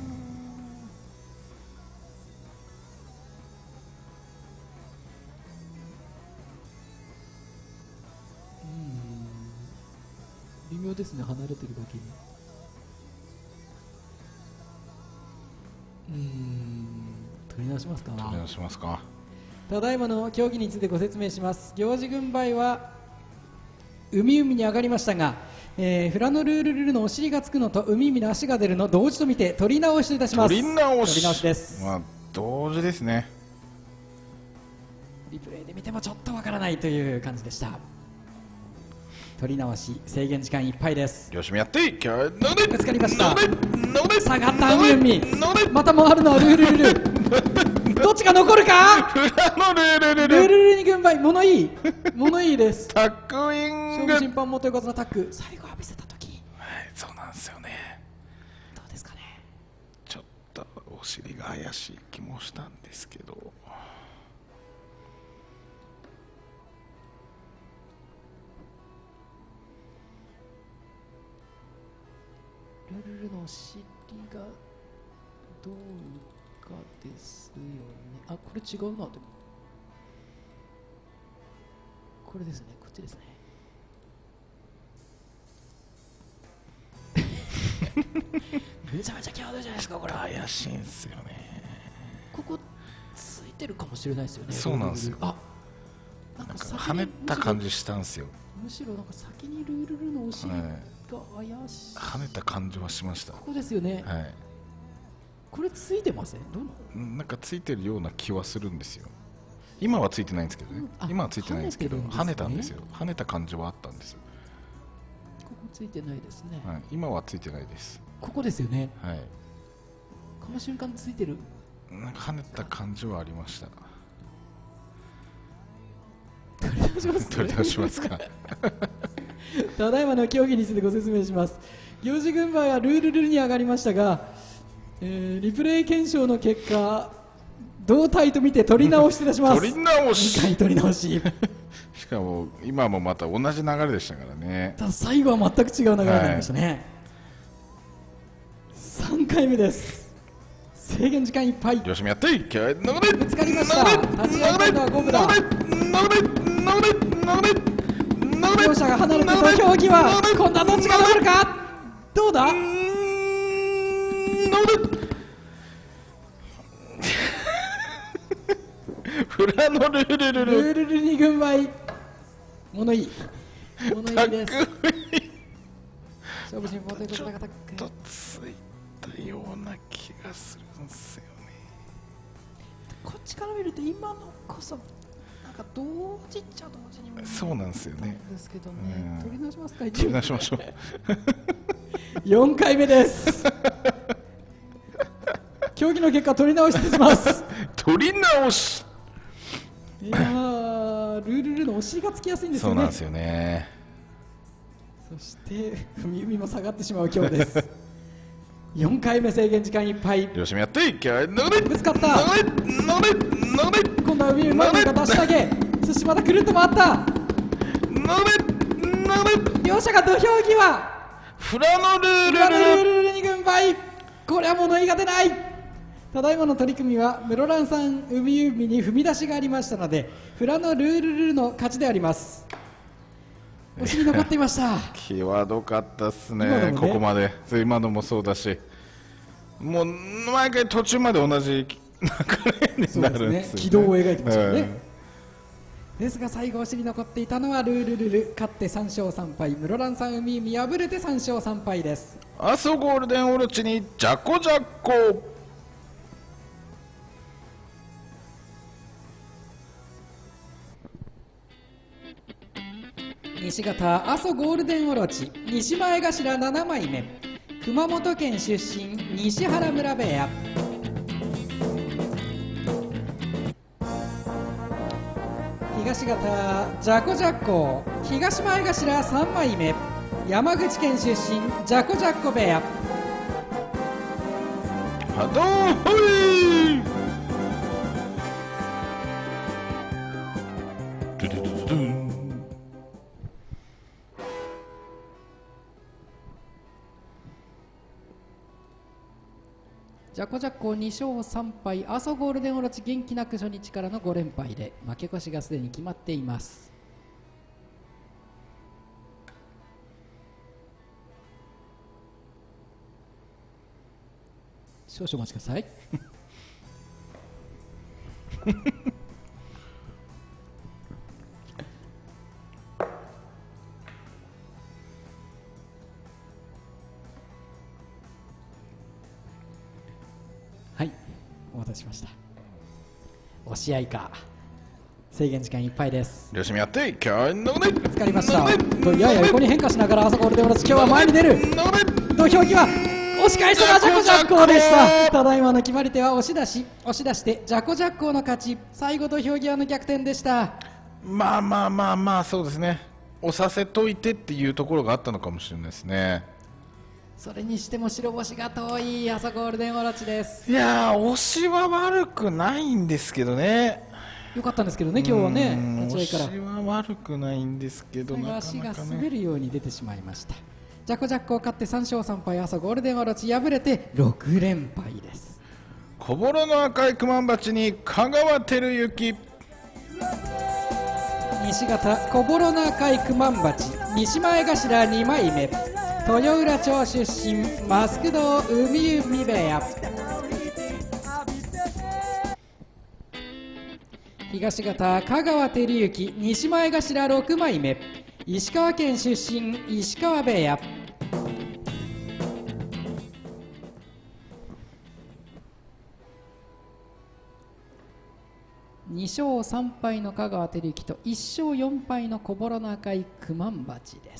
微妙ですね、離れてるだけに。取り直しますか。 取り直しますか。 ただいまの競技についてご説明します。行司軍配は海海に上がりましたが、フラノルールルのお尻がつくのと海海の足が出るの同時と見て取り直しといたします。 取り直しです。 同時ですね。 リプレイで見てもちょっとわからないという感じでした。取り直し制限時間いっぱいです。 よしみやっていきゃいのでぶつかりました。下がった海海また回るのはルールルルどっちが残るか。 フラノルールルルールルルに軍配物いい物いいです。 タックイング勝負審判元横綱タック最後浴びせた時、 はい、そうなんですよね。 どうですかね。 ちょっとお尻が怪しい気もしたんですけど、 ルールルのお尻がどうかですよね。あ、これ違うな。でもこれですね、こっちですね。めちゃめちゃ際どいじゃないですか、これ。 怪しいんですよね。 ここついてるかもしれないですよね。 そうなんですよ。 あ、 なんか跳ねた感じしたんですよ。 むしろなんか先にルールルのお尻が怪しい。 跳ねた感じはしました。 ここですよね。 はい。 これついてません？どうなの？ なんかついてるような気はするんですよ。今はついてないんですけどね。今はついてないんですけど、跳ねたんですよ。跳ねた感じはあったんですよ。 ここついてないですね。 はい。今はついてないです。 ここですよね。 はい。 この瞬間ついてる。 なんか跳ねた感じはありました。 取り直します。 取り直しますか。 ただいまの競技についてご説明します。行司軍配はルールルに上がりましたが、リプレイ検証の結果同体と見て取り直しいたします。 取り直し。 2回取り直し。 しかも今もまた同じ流れでしたからね。 ただ最後は全く違う流れになりましたね。3回目です。制限時間いっぱい。 よしみやっていけ。ぶつかりました。立ち合い今度は五分だ。両者が離れて土俵際。今度はどっちが残るか。どうだ。 フラノルールルルルールルに軍配。物いい。物いいです。勝負審判ということでアタック。 ちょっとついたような気がするんですよね。 こっちから見ると今のこそなんかか同時っちゃ同時にもそうなんですよね。 ですけどね、 うん取り直しますか。 取り直しましょう。 4回目です。競技の結果取り直しします。 取り直し。 いやー、ルールのお尻がつきやすいんですよね。 そうなんですよね。 そして踏み指も下がってしまう今日です。4回目制限時間いっぱい。 よしみやっていけ。乗れぶつかった。 乗れ乗れ乗れ。 今度は踏み指マグが出し上げ、そしてまたくるっと回った。 乗れ乗れ。 両者が土俵際。 フラノルーフラノルルル。 ルルに軍配。これは物言いが出ない。ただいまの取り組みは室蘭さん海指に踏み出しがありましたので、フラノルールルの勝ちであります。お尻残っていました。 際どかったっすね、 今のもねここまで。今のもそうだし、もう毎回途中まで同じ流れになるんですよね。 軌道を描いてましたよね。ですが最後お尻残っていたのはルールルル。勝って3勝3敗、室蘭さん海見敗れて3勝3敗です。 阿蘇ゴールデンオロチにジャコジャコ。 西方阿蘇ゴールデンオロチ西前頭7枚目、熊本県出身西原村部屋。東方ジャコジャッコ東前頭3枚目、山口県出身ジャコジャッコ部屋。 波動ホイ。ドゥドゥドゥドゥン。 ジャコジャッコ2勝3敗、阿蘇ゴールデンオロチ元気なく初日からの5連敗で負け越しがすでに決まっています。少々お待ちください。はい、お待たせしました。押し合いか。制限時間いっぱいです。 よしみやっていけ。乗れ。 ぶつかりました。とやや横に変化しながら阿蘇ゴールデンオロチ、今日は前に出る。 乗れ。 土俵際押し返したがジャコジャッコでした。ただいまの決まり手は押し出し、押し出してジャコジャッコの勝ち。最後土俵際の逆転でした。 まあまあまあまあ、そうですね。押させといてっていうところがあったのかもしれないですね。 それにしても白星が遠い阿蘇ゴールデンオロチです。 いやー、押しは悪くないんですけどね。 よかったんですけどね、今日はね、立ち合いから押しは悪くないんですけど、なかなか足が滑ね。 るように出てしまいました。ジャコジャッコを勝って3勝3敗、阿蘇ゴールデンオロチ敗れて6連敗です。 小幌の赤い熊鉢に香川照之。 西方小幌の赤い熊鉢西前頭2枚目、豊浦町出身増堂海海部屋。東方香川照之西前頭6枚目、石川県出身石川部屋。2勝3敗の香川照之と1勝4敗の小幌の赤い熊鉢です。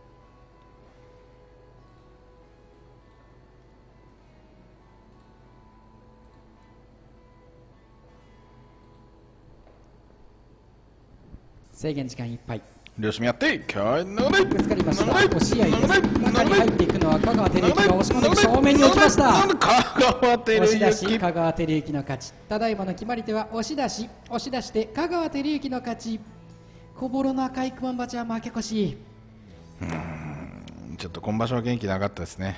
制限時間いっぱい。 よしみやっていけ。乗れ。 ぶつかりました。押し合いです。中に入っていくのは香川照之が押し込んで正面に置きました。 香川照押し出し之。 香川照之の勝ち。ただいまの決まり手は押し出し、押し出して香川照之の勝ち。小幌の赤い熊鉢は負け越し。 ちょっと今場所は元気なかったですね。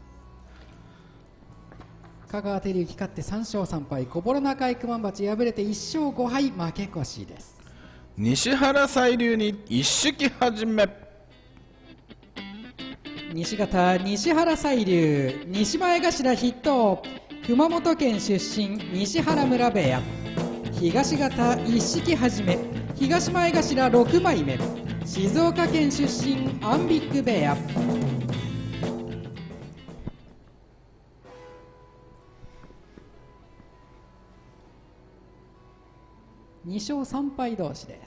香川照之勝って3勝3敗、小幌の赤い熊鉢敗れて1勝5敗負け越しです。 西原彩龍に一式始め。 西方西原彩龍西前頭筆頭熊本県出身西原村部屋。東方一式はじめ東前頭6枚目、静岡県出身アンビック部屋。 2勝3敗同士です。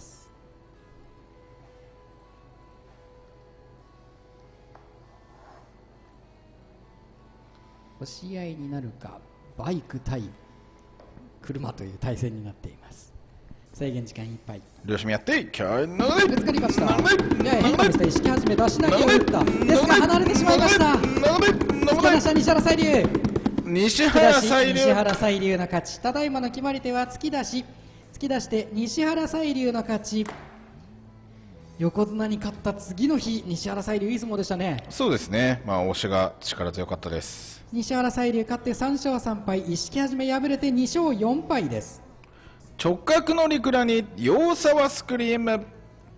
押し合いになるか、バイク対車という対戦になっています。制限時間いっぱい。 両者やってぶつかりました。変化した意識始め出し投げを打ったですが離れてしまいました。突き放した西原彩龍。西原彩龍の勝ち。ただいまの決まり手は突き出して西原彩龍の勝ち。横綱に勝った次の日、西原彩龍いい相撲でしたね。 そうですね、押しが力強かったです。 西原彩龍勝って3勝3敗、意識始め敗れて2勝4敗です。 直角のリクラに陽沢スクリーム。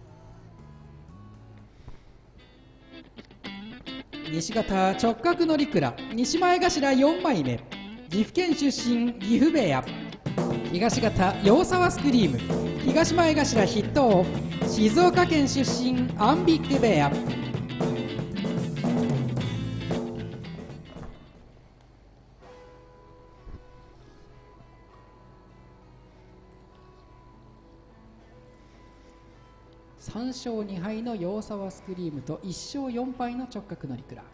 西方直角のリクラ、西前頭4枚目、岐阜県出身岐阜部屋。東方陽沢スクリーム、東前頭筆頭、静岡県出身アンビック部屋。3勝2敗の陽沢スクリームと1勝4敗の直角のリクラ。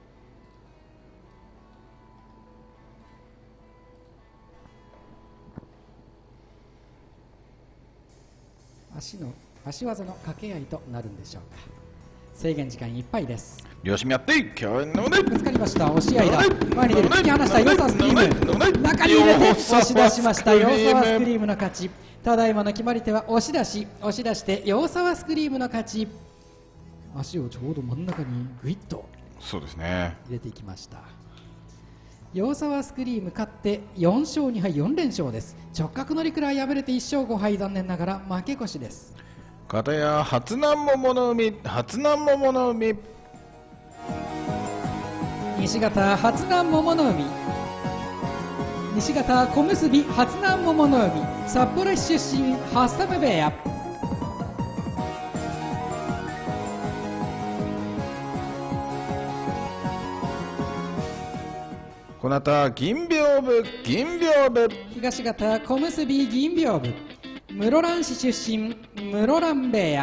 足技の掛け合いとなるんでしょうか。制限時間いっぱいです。 両者やってぶつかりました。押し合いだ。前に出る、突き放した陽沢スクリーム、中に入れて押し出しました。陽沢スクリームの勝ち。ただいまの決まり手は押し出して陽沢スクリームの勝ち。足をちょうど真ん中にグイッとそうですね入れていきました。陽沢スクリーム勝って4勝2敗4連勝です。直角のリクラ敗れて1勝5敗、残念ながら負け越しです。 片や初南桃の海、 西方初南桃の海、西方小結初南桃の海、札幌市出身ハッサム部屋。 この後銀屏風東方小結銀屏風、室蘭市出身室蘭部屋。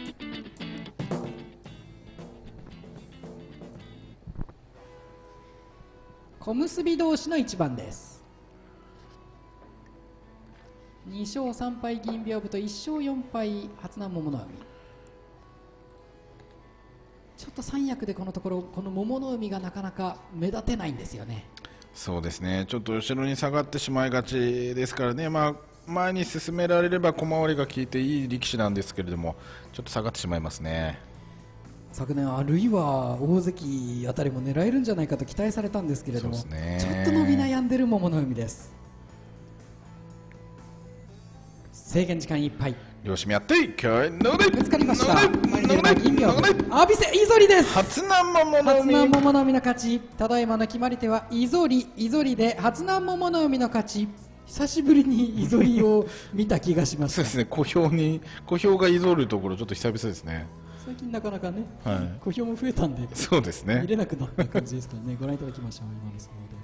小結同士の一番です。2勝3敗銀屏風と1勝4敗初南桃の海。ちょっと三役でこのところこの桃の海がなかなか目立てないんですよね。 そうですね、ちょっと後ろに下がってしまいがちですからね、前に進められれば小回りが効いていい力士なんですけれども、ちょっと下がってしまいますね。 昨年あるいは大関あたりも狙えるんじゃないかと期待されたんですけれども、ちょっと伸び悩んでる桃の海です。制限時間いっぱい。 両者やってぶつかりました。前に出るのは銀屏風、阿炎せイゾリです。 初南桃の海の勝ち。ただいまの決まり手はイゾリで初南桃の海の勝ち。久しぶりにイゾリを見た気がします。 そうですね、小兵がイゾるところちょっと久々ですね。 最近なかなかね、 はい、 小兵も増えたんで、 そうですね、 見れなくなった感じですからね。ご覧いただきましょう。今の相撲です。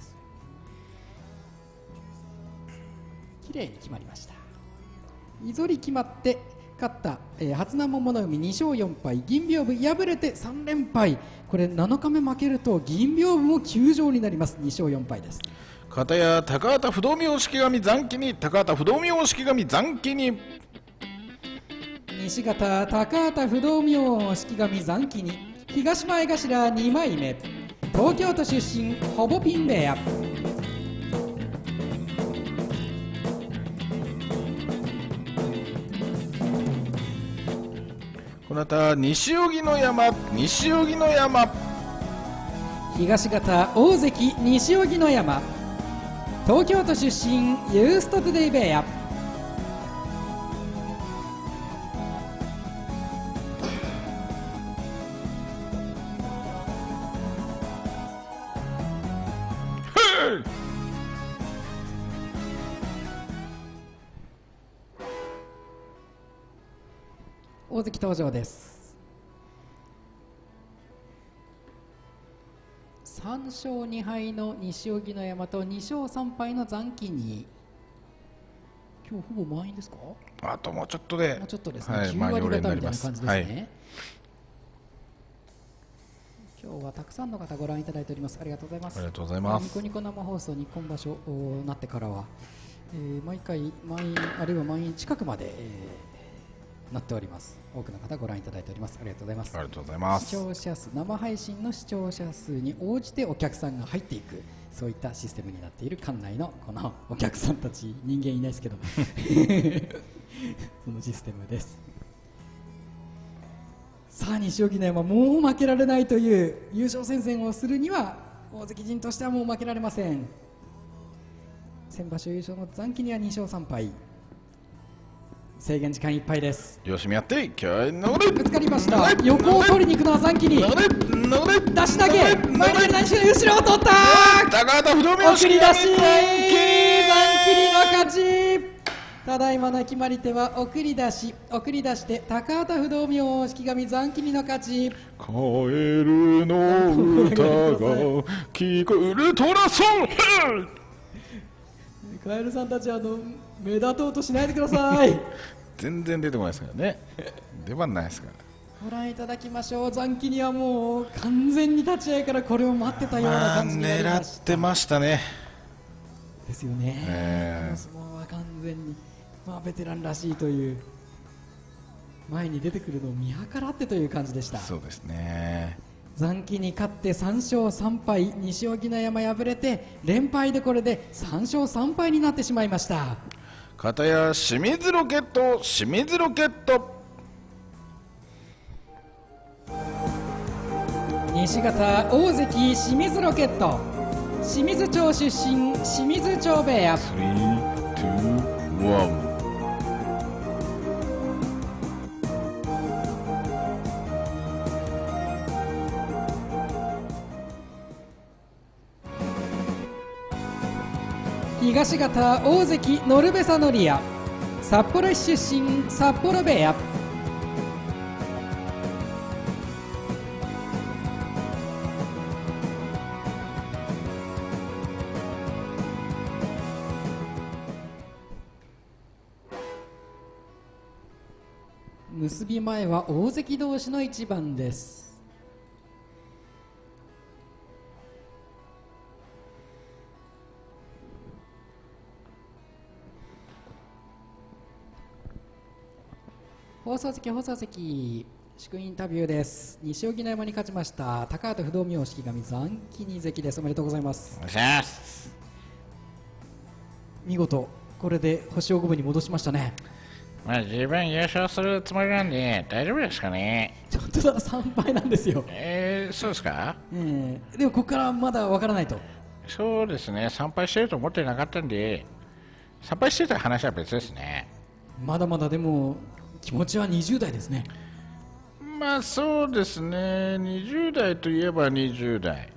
綺麗に決まりました。イゾリ決まって勝った、初南桃の海2勝4敗、銀屏風敗れて3連敗。これ7日目負けると銀屏風も休場になります。2勝4敗です。 片や高畑不動明式神残機に西方高畑不動明式神残機に東前頭2枚目、東京都出身ほぼピン部屋。 この後西荻の山、 東方大関西荻の山、東京都出身ユーストトゥデイ部屋。大関登場です。3勝2敗の西荻の山と2勝3敗の残機に、今日ほぼ満員ですか？ あともうちょっとで、 もうちょっとですね、 はい、 9 満員御礼割方みたいになります。 な感じですはね。今日はたくさんの方ご覧いただいております。ありがとうございます。 ありがとうございます。 ニコニコ生放送日本場所なってからは、毎回満員あるいは満員近くまで、なっております。多くの方ご覧いただいております。ありがとうございます。 ありがとうございます。 視聴者数、生配信の視聴者数に応じてお客さんが入っていく、そういったシステムになっている館内のこのお客さんたち、人間いないですけどそのシステムです。さあ西荻野山、もう負けられないという優勝戦線をするには大関陣としてはもう負けられません。先場所優勝の残機には2勝3敗、制限時間いっぱいです。 よしみやって気合い乗れ。 ぶつかりました。横を取りに行くのは残機に出し投げ、前に何しろ後ろを取った。 高畑不動明送り出し、残機にの勝ち。ただいまの決まり手は送り出し、送り出して高畑不動明式神残機にの勝ち。 カエルの歌が聞こえるトラソン。 カエルさんたち目立とうとしないでください。 全然出てこないですからね。出番ないですから。 ご覧いただきましょう。残機にはもう完全に立ち合いからこれを待ってたような感じになりました。 狙ってましたね。 ですよね。この相撲は完全に、ベテランらしいという前に出てくるのを見計らってという感じでした。 そうですね。 残機に勝って3勝3敗、西荻野山敗れて連敗でこれで3勝3敗になってしまいました。 片や清水ロケット、清水ロケット。 西方大関清水ロケット、清水町出身、清水町部屋。 3、2、1。 東方大関ノルベサノリア、札幌市出身、札幌部屋。結び前は大関同士の一番です。放送席、祝インタビューです。西荻野山に勝ちました高畑不動明式神残機に関です。おめでとうございます。 お願いします。 見事これで星を五分に戻しましたね。 自分優勝するつもりなんで大丈夫ですかね。 ちょっとだ3敗なんですよ。 そうですか。 でもここからまだわからないと。 そうですね、3敗してると思ってなかったんで、3敗してた話は別ですね。 まだまだでも気持ちは20代ですね。 そうですね、20代といえば20代。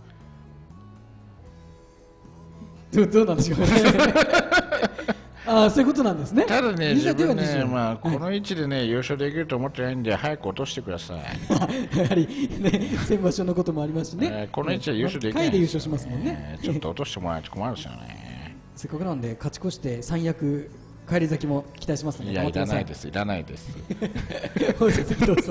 どうなんでしょうね。そういうことなんですね。 ただね、自分ね、この位置でね、優勝できると思ってないんで、早く落としてください。 やはりね、先場所のこともありますしね。 この位置は優勝できない。 下位で優勝しますもんね。 ちょっと落としてもらえないと困るですよね。 せっかくなんで勝ち越して三役返り咲きも期待しますので。 いや、いらないです、いらないです。 どうぞ。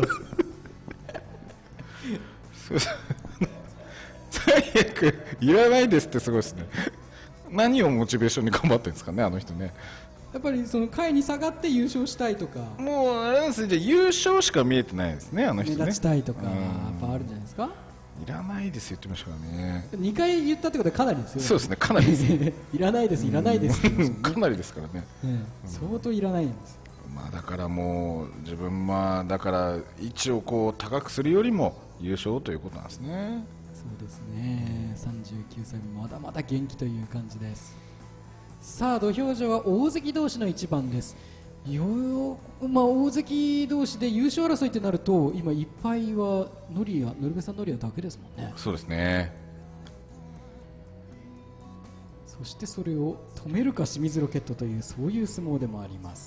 最悪いらないですってすごいですね。何をモチベーションに頑張ってるんですかね、あの人ね。 やっぱりその下位に下がって優勝したいとか、 もうあれですね、じゃあ優勝しか見えてないですね、あの人ね。 目立ちたいとかやっぱあるんじゃないですか。 いらないです言ってましたからね。 2回言ったってことはかなりですよね。 そうですね、かなりです。 いらないです、いらないです、 かなりですからね。 相当いらないんです。 だからもう自分だから位置をこう高くするよりも優勝ということなんですね。 そうですね、39歳まだまだ元気という感じです。さあ土俵上は大関同士の一番です。大関同士で優勝争いってなると今1敗はノルベさんノリアだけですもんね。 そうですね。 そしてそれを止めるか清水ロケットというそういう相撲でもあります。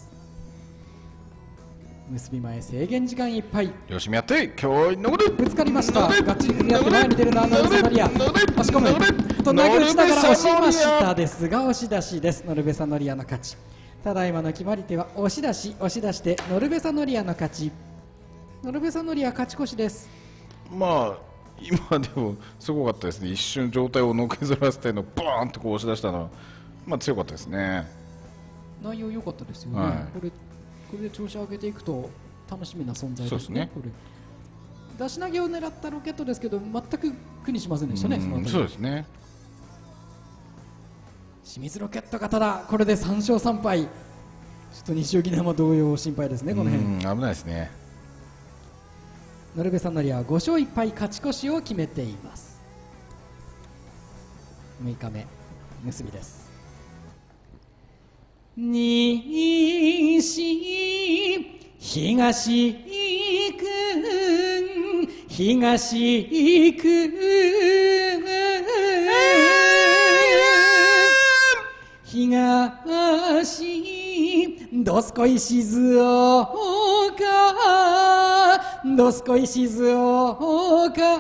結び前制限時間いっぱい。 よしみやって今日残る。 ぶつかりました。ガッチリ組み合って前に出るのはノルベサノリア。押し込むと投げ打ちながら押しましたですが押し出しです。ノルベサノリアの勝ち。 ただいまの決まり手は押し出しでノルベサノリアの勝ち。ノルベサノリア勝ち越しです。 まあ今でもすごかったですね。一瞬状態をのけずらせてのバーンとこう押し出したのは、まあ、強かったですね。 内容良かったですよね、 はい、 これで調子を上げていくと楽しみな存在ですね。これ出し投げを狙ったロケットですけど全く苦にしませんでしたね。 そうですね。 清水ロケットがただこれで3勝3敗、ちょっと西荻沼同様心配ですね。この辺危ないですね。 ノルベサノリアは5勝1敗勝ち越しを決めています。6日目結びです。西東どすこい静岡どすこい静岡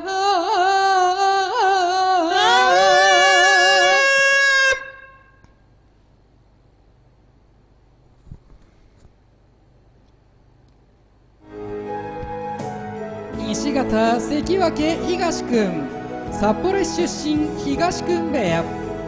西方関脇東くん、札幌市出身東くん部屋。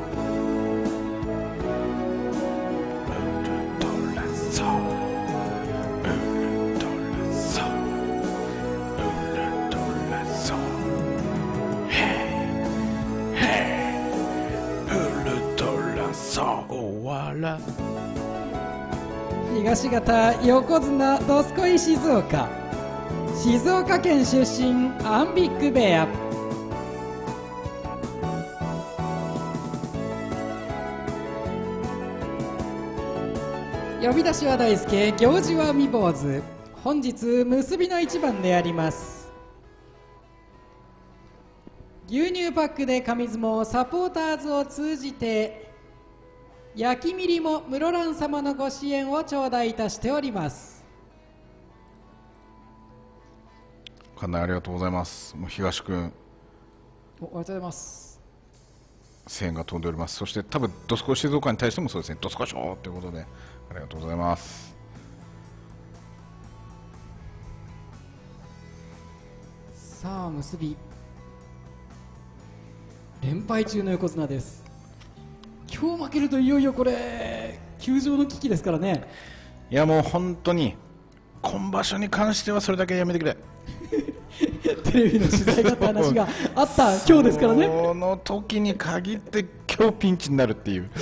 東方横綱どすこい静岡、静岡県出身アンビック部屋。呼び出しは大輔、行事は未坊主。本日結びの一番であります。牛乳パックで紙相撲サポーターズを通じて焼きみりも室蘭様のご支援を頂戴いたしております。 館内ありがとうございます。もう東くん、 ありがとうございます。 声援が飛んでおります。そして多分どすこい静岡に対してもそうですね、どすこいしょーということでありがとうございます。 さあ結び連敗中の横綱です。今日負けるといよいよこれ休場の危機ですからね。 いやもう本当に今場所に関してはそれだけやめてくれ。 テレビの取材がって話があった今日ですからね。 その時に限って今日ピンチになるっていう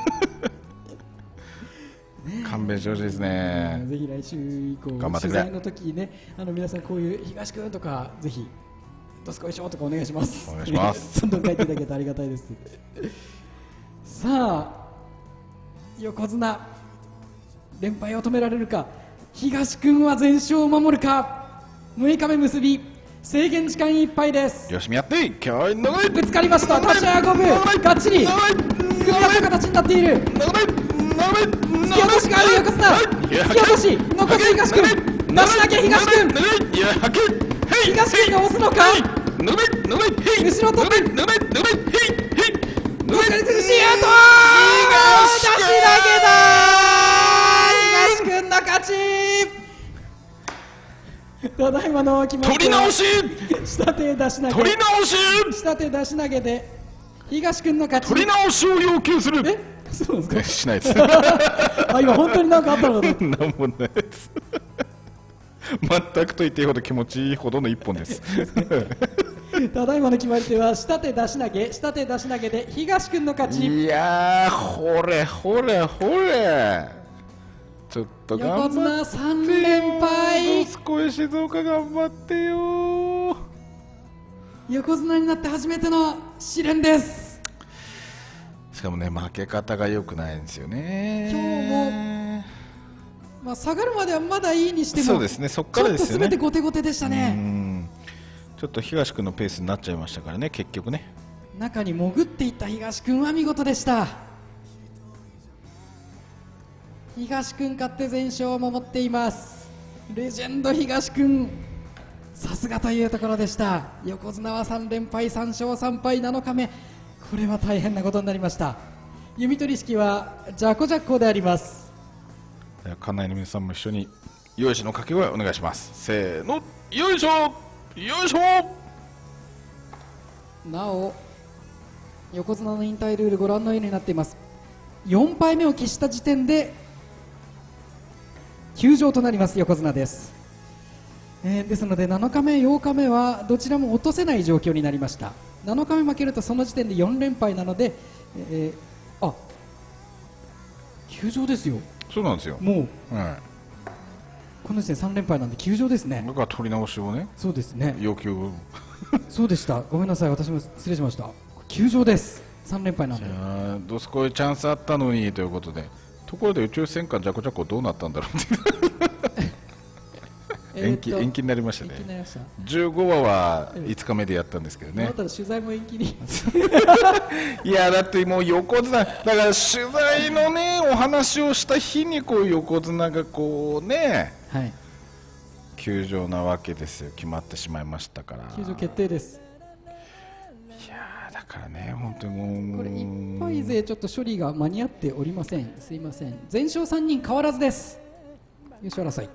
勘弁してほしいですね。 ぜひ来週以降頑張ってくれ。 取材の時にね、皆さんこういう東くんとかぜひどすこいしょとかお願いします。 お願いします。 どんどん書いていただけてありがたいです。さあ横綱連敗を止められるか、東くんは全勝を守るか。6日目結び制限時間いっぱいです。 よしやって今日長いぶつかりました。立ち上がるがっちり組み合った形になっている。突き落としがある横綱、突き落とし残す東くん、出し投げ東くん、東くんが押すのか、後ろ取って残り苦しいアウト、出し投げだ、東くんの勝ち。ただいまの決まり手は下手出し投げ、 取り直し、 下手出し投げで東くんの勝ち。 取り直しを要求する。 そうですか。 しないです。 あ、今本当に何かあったのかと。 なんもないです。全くと言っていいほど気持ちいいほどの一本です。 ただいまの決まり手は下手出し投げ、下手出し投げで東くんの勝ち。 いやー、ほれほれほれ、ちょっと頑張ってよ。 横綱3連敗。 どすこい静岡頑張ってよ。 横綱になって初めての試練です。 しかもね、負け方が良くないんですよね。 今日も、下がるまではまだいいにしても、 そうですね、そっからですよね。 ちょっと全て後手後手でしたね。 ちょっと東君のペースになっちゃいましたからね、結局ね。 中に潜っていった東君は見事でした。東君勝って全勝を守っています。レジェンド東君、さすがというところでした。横綱は3連敗3勝3敗7日目、これは大変なことになりました。弓取式はジャコジャッコであります。 では館内の皆さんも一緒によいしょの掛け声お願いします。せーの、よいしょよいしょ。 なお横綱の引退ルールご覧のようになっています。4敗目を喫した時点で休場となります横綱です。ですので7日目8日目はどちらも落とせない状況になりました。7日目負けるとその時点で4連敗なので、休場ですよ。 そうなんですよ。 もう、 はこの時点3連敗なんで休場ですね。 だから取り直しをね、 そうですね。 要求を。 そうでした。ごめんなさい、私も失礼しました。休場です。3連敗なんで。 どうせこういうチャンスあったのにということで、ところで宇宙戦艦ジャコジャコどうなったんだろうって延期になりましたね。15話は5日目でやったんですけどね。 また取材も延期にいやだってもう横綱だから取材のねお話をした日にこう横綱がこうね、 はい、 休場なわけですよ。決まってしまいましたから。 休場決定です。 いやだからね本当にもうこれ一敗勢ちょっと処理が間に合っておりません。すいません。全勝3人変わらずです。優勝争い。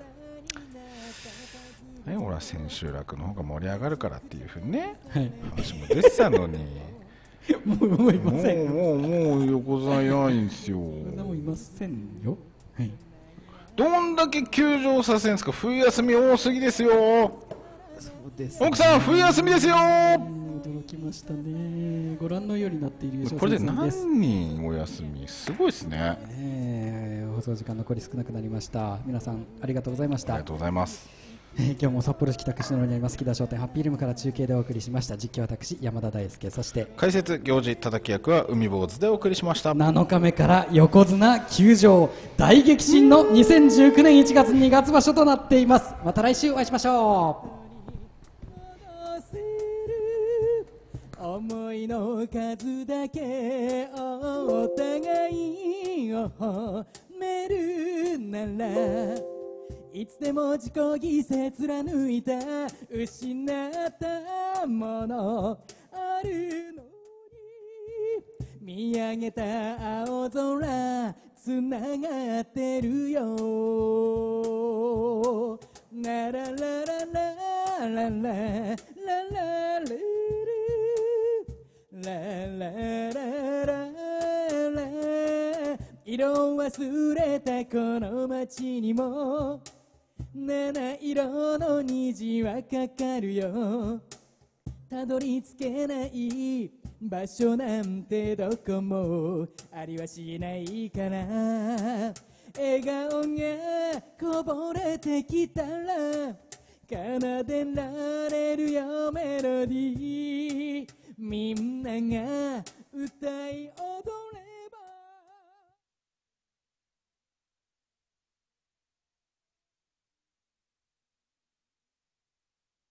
ね、俺は千秋楽の方が盛り上がるからっていうふうにね、 はい、 話も出てたのにもういません。 もう横綱いないんですよ。 もういませんよ。はい。 どんだけ休場させんすか。冬休み多すぎですよ。 そうです、ね、 奥さん冬休みですよ。 驚きましたね。ご覧のようになっている優勝これで何人お休みすごいですね。 放送時間残り少なくなりました。皆さんありがとうございました。 ありがとうございます。 今日も札幌市北区篠路にあります木田商店ハッピールームから中継でお送りしました。実況は私山田大輔、そして解説行司叩き役は海坊主でお送りしました。 7日目から横綱休場大激震の2019年1月2月場所となっています。また来週お会いしましょう。思いの数だけお互いを褒めるならいつでも自己犠牲貫いた失ったものあるのに見上げた青空つながってるよララララララララララルララララ色忘れたこの街にも七色の虹はかかるよたどり着けない場所なんてどこもありはしないから笑顔がこぼれてきたら奏でられるよメロディーみんなが